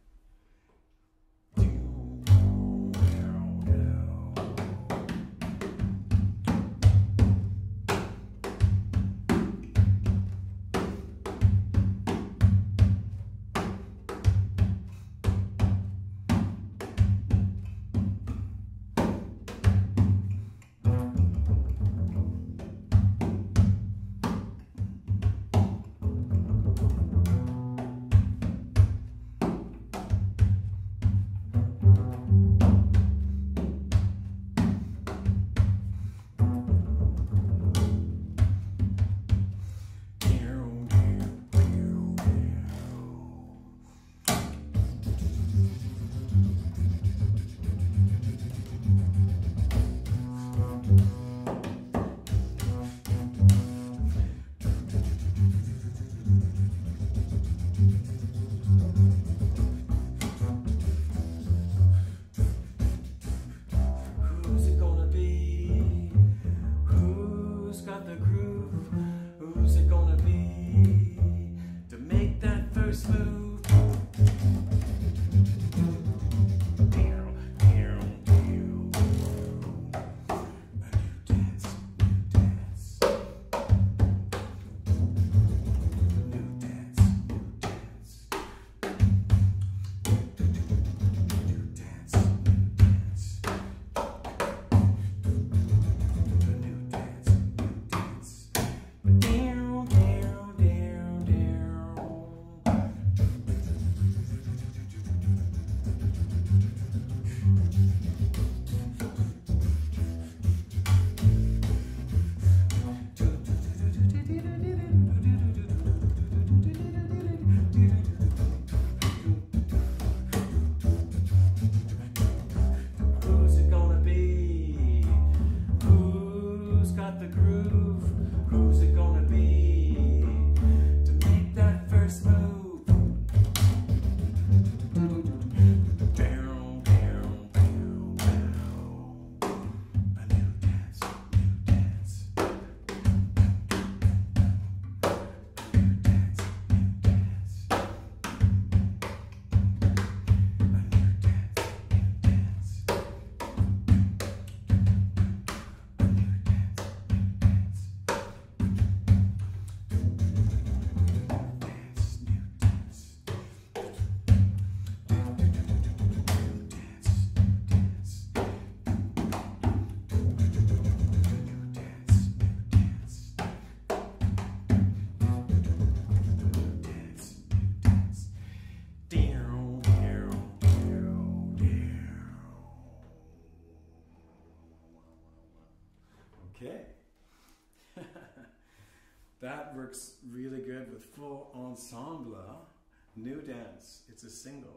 That works really good with full ensemble, new dance. It's a single.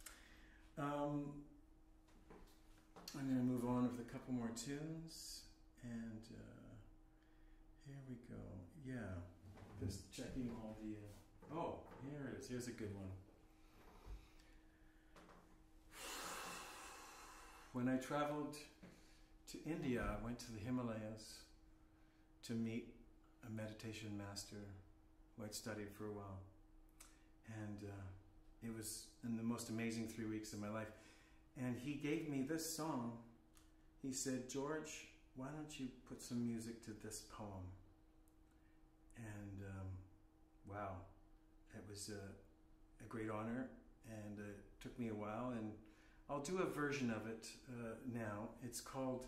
Um, I'm going to move on with a couple more tunes, and uh, here we go. Yeah, just checking all the. Uh, oh, here it is. Here's a good one. When I traveled to India, I went to the Himalayas to meet a meditation master who I'd studied for a while. And uh, it was in the most amazing three weeks of my life. And he gave me this song. He said, George, why don't you put some music to this poem? And um, wow, it was a, a great honor, and uh, it took me a while, and I'll do a version of it uh, now. It's called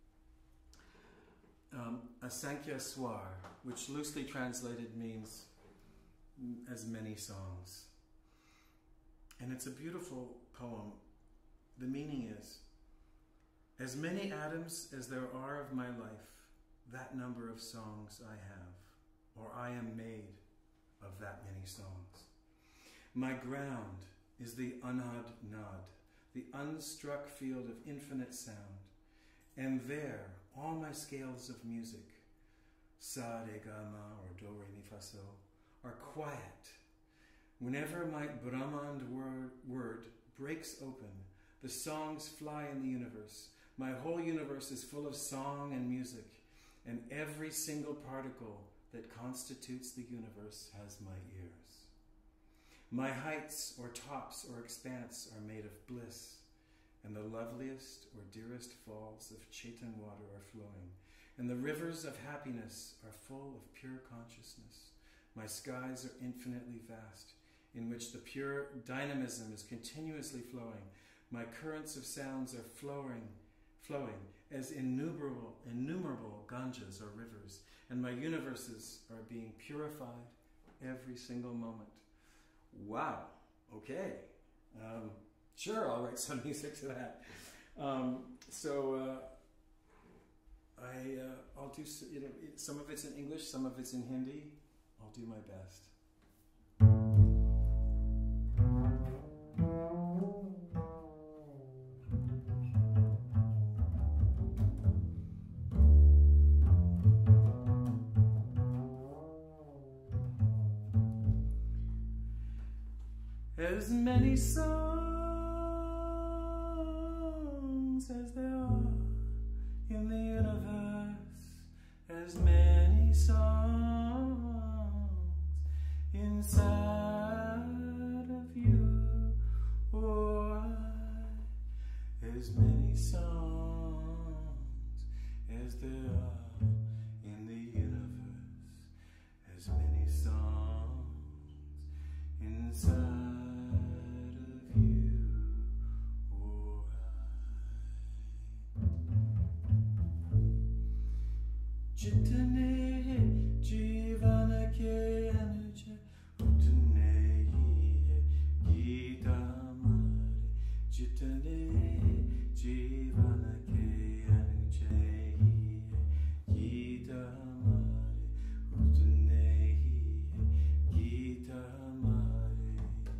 um, Asankhya Swar, which loosely translated means as many songs. And it's a beautiful poem. The meaning is, as many atoms as there are of my life, that number of songs I have, or I am made of that many songs. My ground is the unhad nod, the unstruck field of infinite sound, and there all my scales of music, sa, re, ga, ma, or do, re, mi, fa, so, are quiet. Whenever my Brahman word, word breaks open, the songs fly in the universe. My whole universe is full of song and music, and every single particle that constitutes the universe has my ears. My heights or tops or expanse are made of bliss, and the loveliest or dearest falls of Chaitan water are flowing, and the rivers of happiness are full of pure consciousness. My skies are infinitely vast, in which the pure dynamism is continuously flowing. My currents of sounds are flowing, flowing as innumerable, innumerable Ganges or rivers, and my universes are being purified every single moment. Wow. Okay. Um, sure, I'll write some music to that. Um, so uh, I, uh, I'll do. You know, some of it's in English, some of it's in Hindi. I'll do my best. As many songs as there are in the universe, as many songs inside of you, oh, I, as many songs as there are in the universe, as many songs inside. Jitane jivana ke anuja utane gita mare. Jitane jivana ke anuja gita mare. Utane gita mare.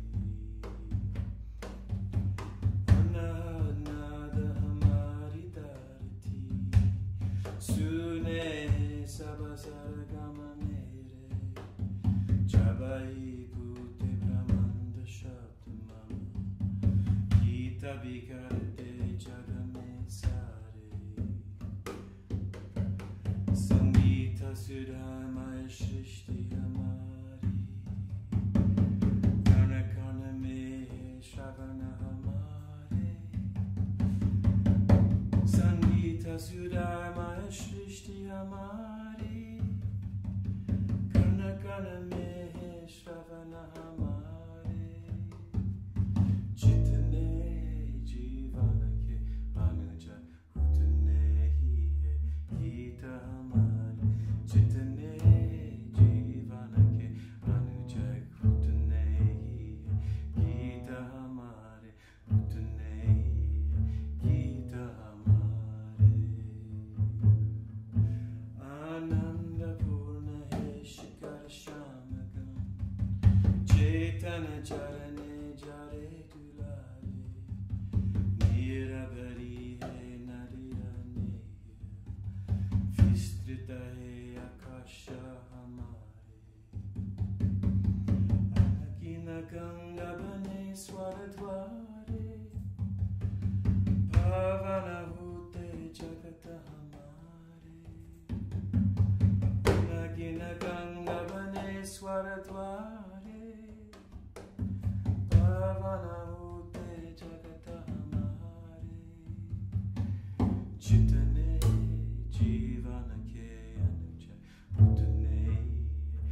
Anada hamari darti sune. Sabasaragamanere Jabai Pute Brahmanda Shabdamama Gita Bikarte Jagame Sare Sangita Sudhama Shrishti Hamari Kanakana Me Shravana Hamare Sangita Sudhama Shrishti Hamari Kanakana Mehe Shravana Hamari Jitane Jivana Ke Anuja Utane Hiye Gita Hamari Jitane Jivana Ke Anuja Utane Hiye Gita Hamari Utane Hiye Gita Hamari Ananda Purna He Shikar Shamagam Chaitana Charane Jare Dulare Nirabari He Nadirane Vistrita He Akasha Hamare Anakina Ganga Bane Swaradware Pavana Hute Jagata Hamare Nagina Ganga Bane Swaradware Pavana Hute Jagata Hamare Jitane Jivana Ke Anuja Utane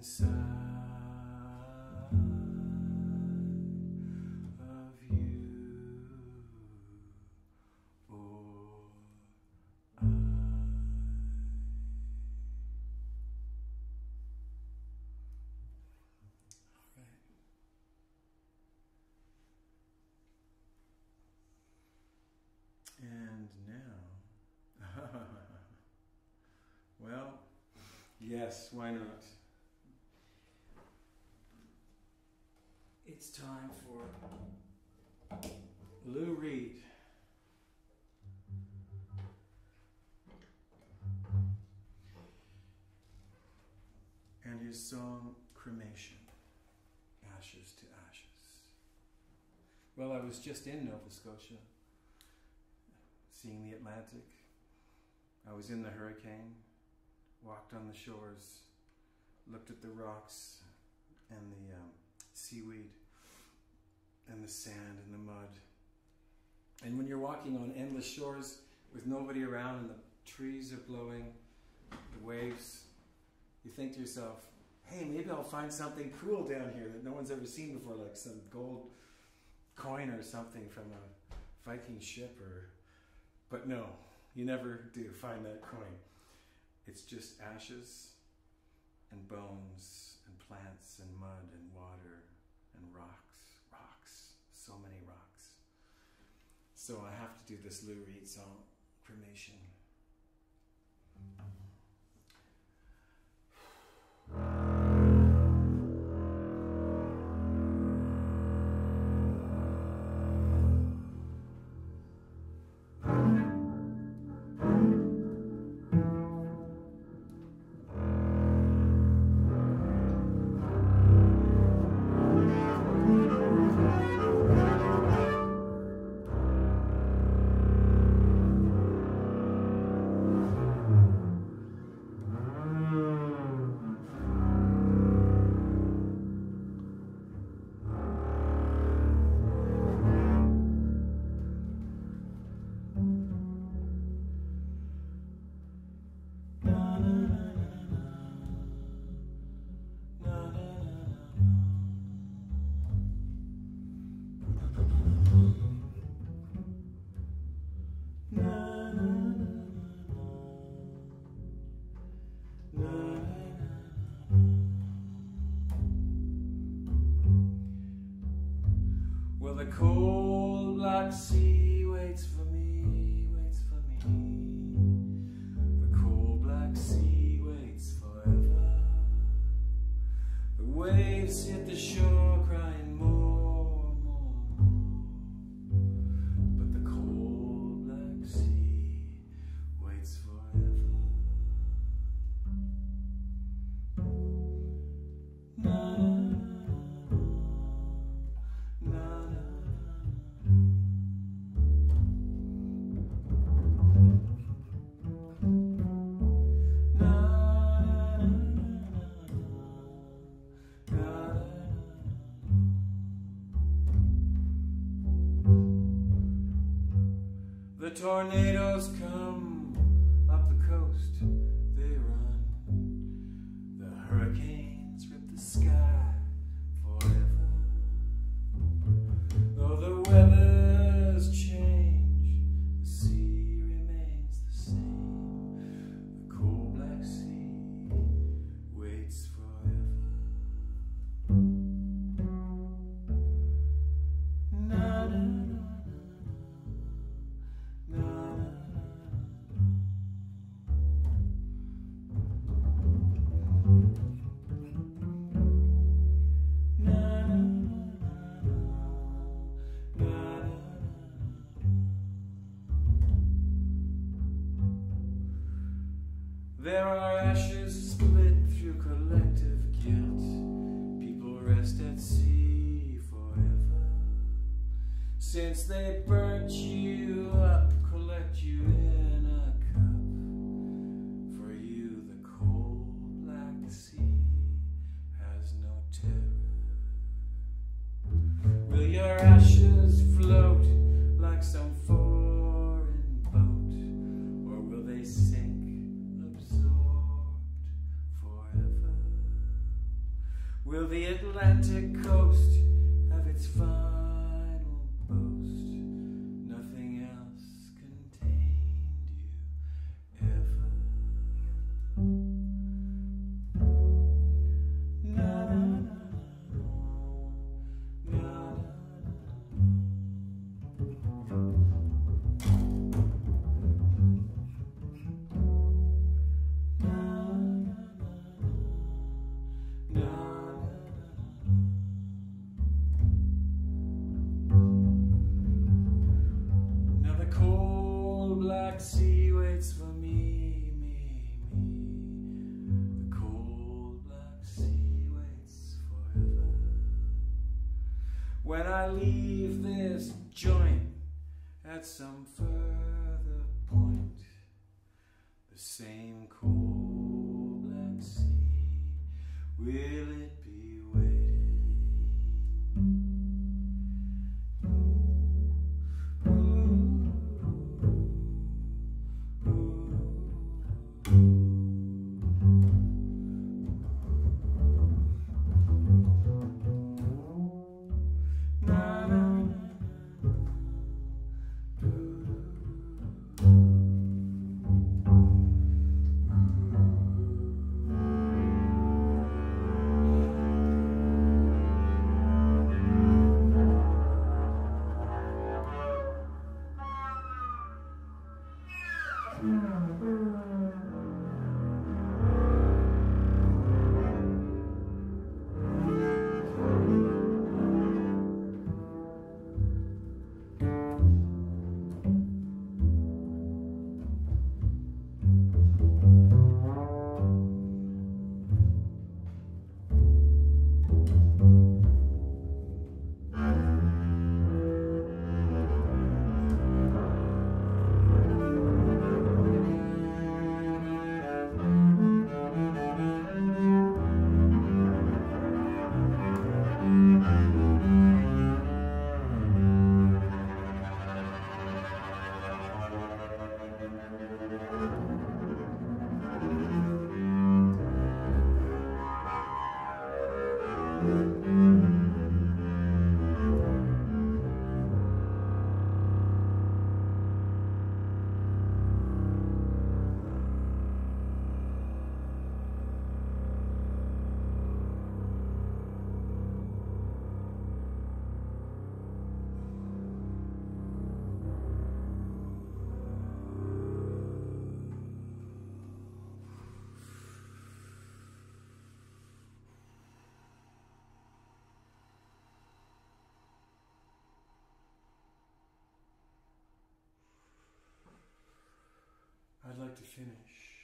inside of you or I. And now, well, yes, why not? It's time for Lou Reed. And his song, Cremation, Ashes to Ashes. Well, I was just in Nova Scotia, seeing the Atlantic. I was in the hurricane, walked on the shores, looked at the rocks and the um, seaweed and the sand and the mud. And when you're walking on endless shores with nobody around and the trees are blowing, the waves, you think to yourself, hey, maybe I'll find something cool down here that no one's ever seen before, like some gold coin or something from a Viking ship or... But no, you never do find that coin. It's just ashes and bones and plants and mud and water and rocks, rocks, so many rocks. So I have to do this Lou Reed song, Cremation. The cold black sea waits for me, waits for me. The cold black sea waits forever. The waves hit the shore crying more, more, more. But the cold black sea waits forever. Na, the tornadoes come up the coast, they run. The hurricanes rip the sky forever. Though the weather's change, the sea remains the same. The cold black sea waits forever. Na, na, na. There are ashes split through collective guilt. People rest at sea forever. Since they burnt you up, collect you in a cup. For you the cold black sea has no terror. Will your ashes float like some foreign boat, or will they sink absorbed forever? Will the Atlantic coast have its final boast? Nothing else contained you ever. Na na na na na na. Black sea waits for me, me, me. The cold black sea waits forever. When I leave this joint at some further point, the same cold black sea, will it be waiting? I'd like to finish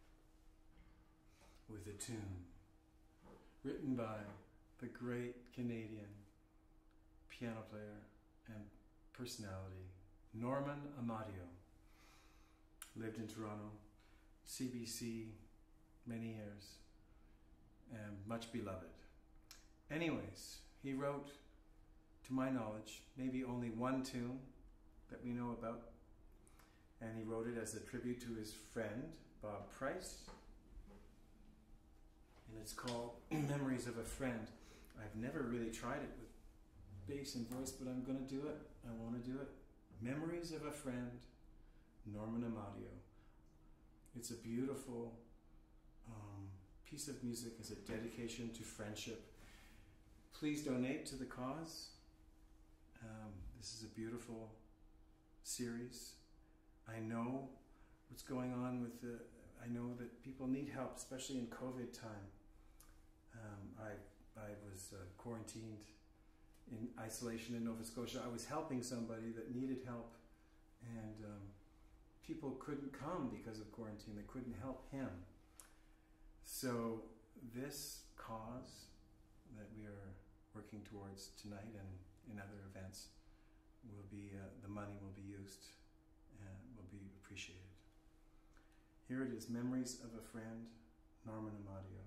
with a tune written by the great Canadian piano player and personality, Norman Amadio. Lived in Toronto, C B C, many years, and much beloved. Anyways, he wrote, to my knowledge, maybe only one tune that we know about, and he wrote it as a tribute to his friend, Bob Price, and it's called Memories of a Friend. I've never really tried it with bass and voice, but I'm going to do it. I want to do it. Memories of a Friend, Norman Amadio. It's a beautiful um, piece of music as a dedication to friendship. Please donate to the cause. Um, this is a beautiful series. I know what's going on with the, I know that people need help, especially in COVID time. Um, I, I was uh, quarantined in isolation in Nova Scotia. I was helping somebody that needed help, and um, people couldn't come because of quarantine. They couldn't help him. So this cause that we are working towards tonight and in other events will be, uh, the money will be used and will be appreciated. Here it is, Memories of a Friend, Norman Amadio.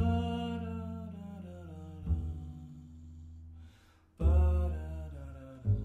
Ba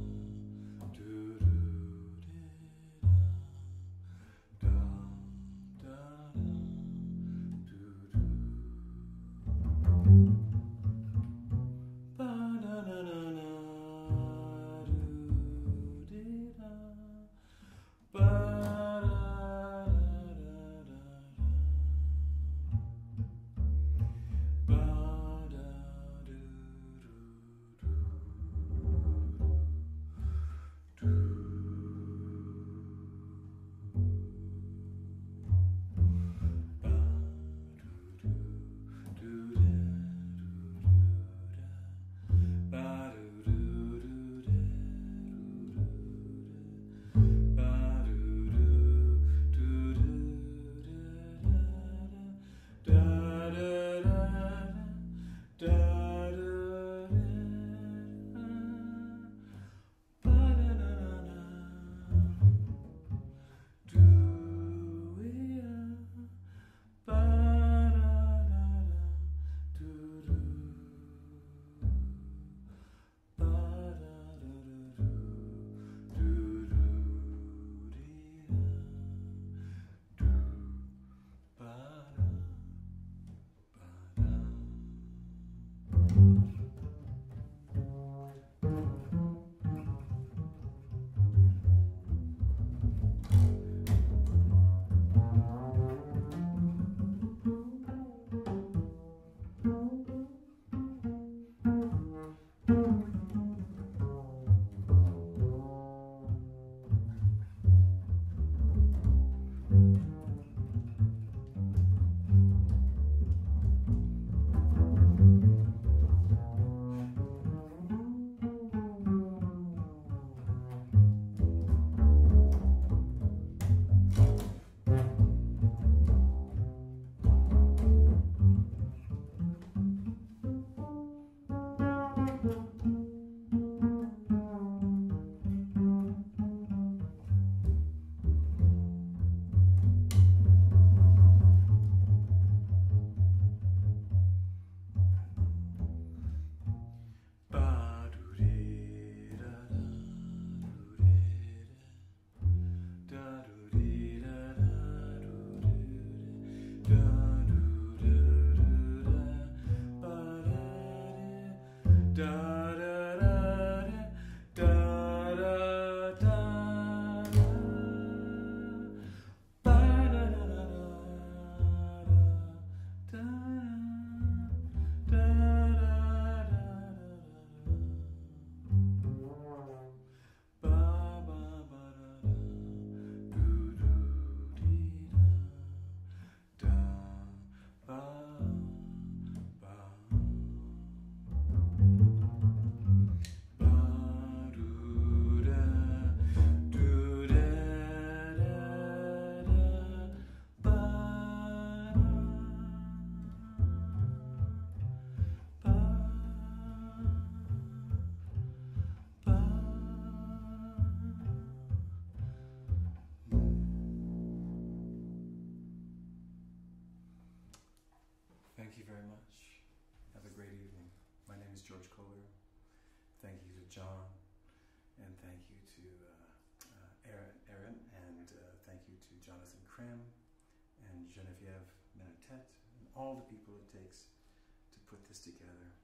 George Koller. Thank you to John. And thank you to uh, uh, Aaron, Aaron, and uh, thank you to Jonathan Krim and Genevieve Menatet, and all the people it takes to put this together.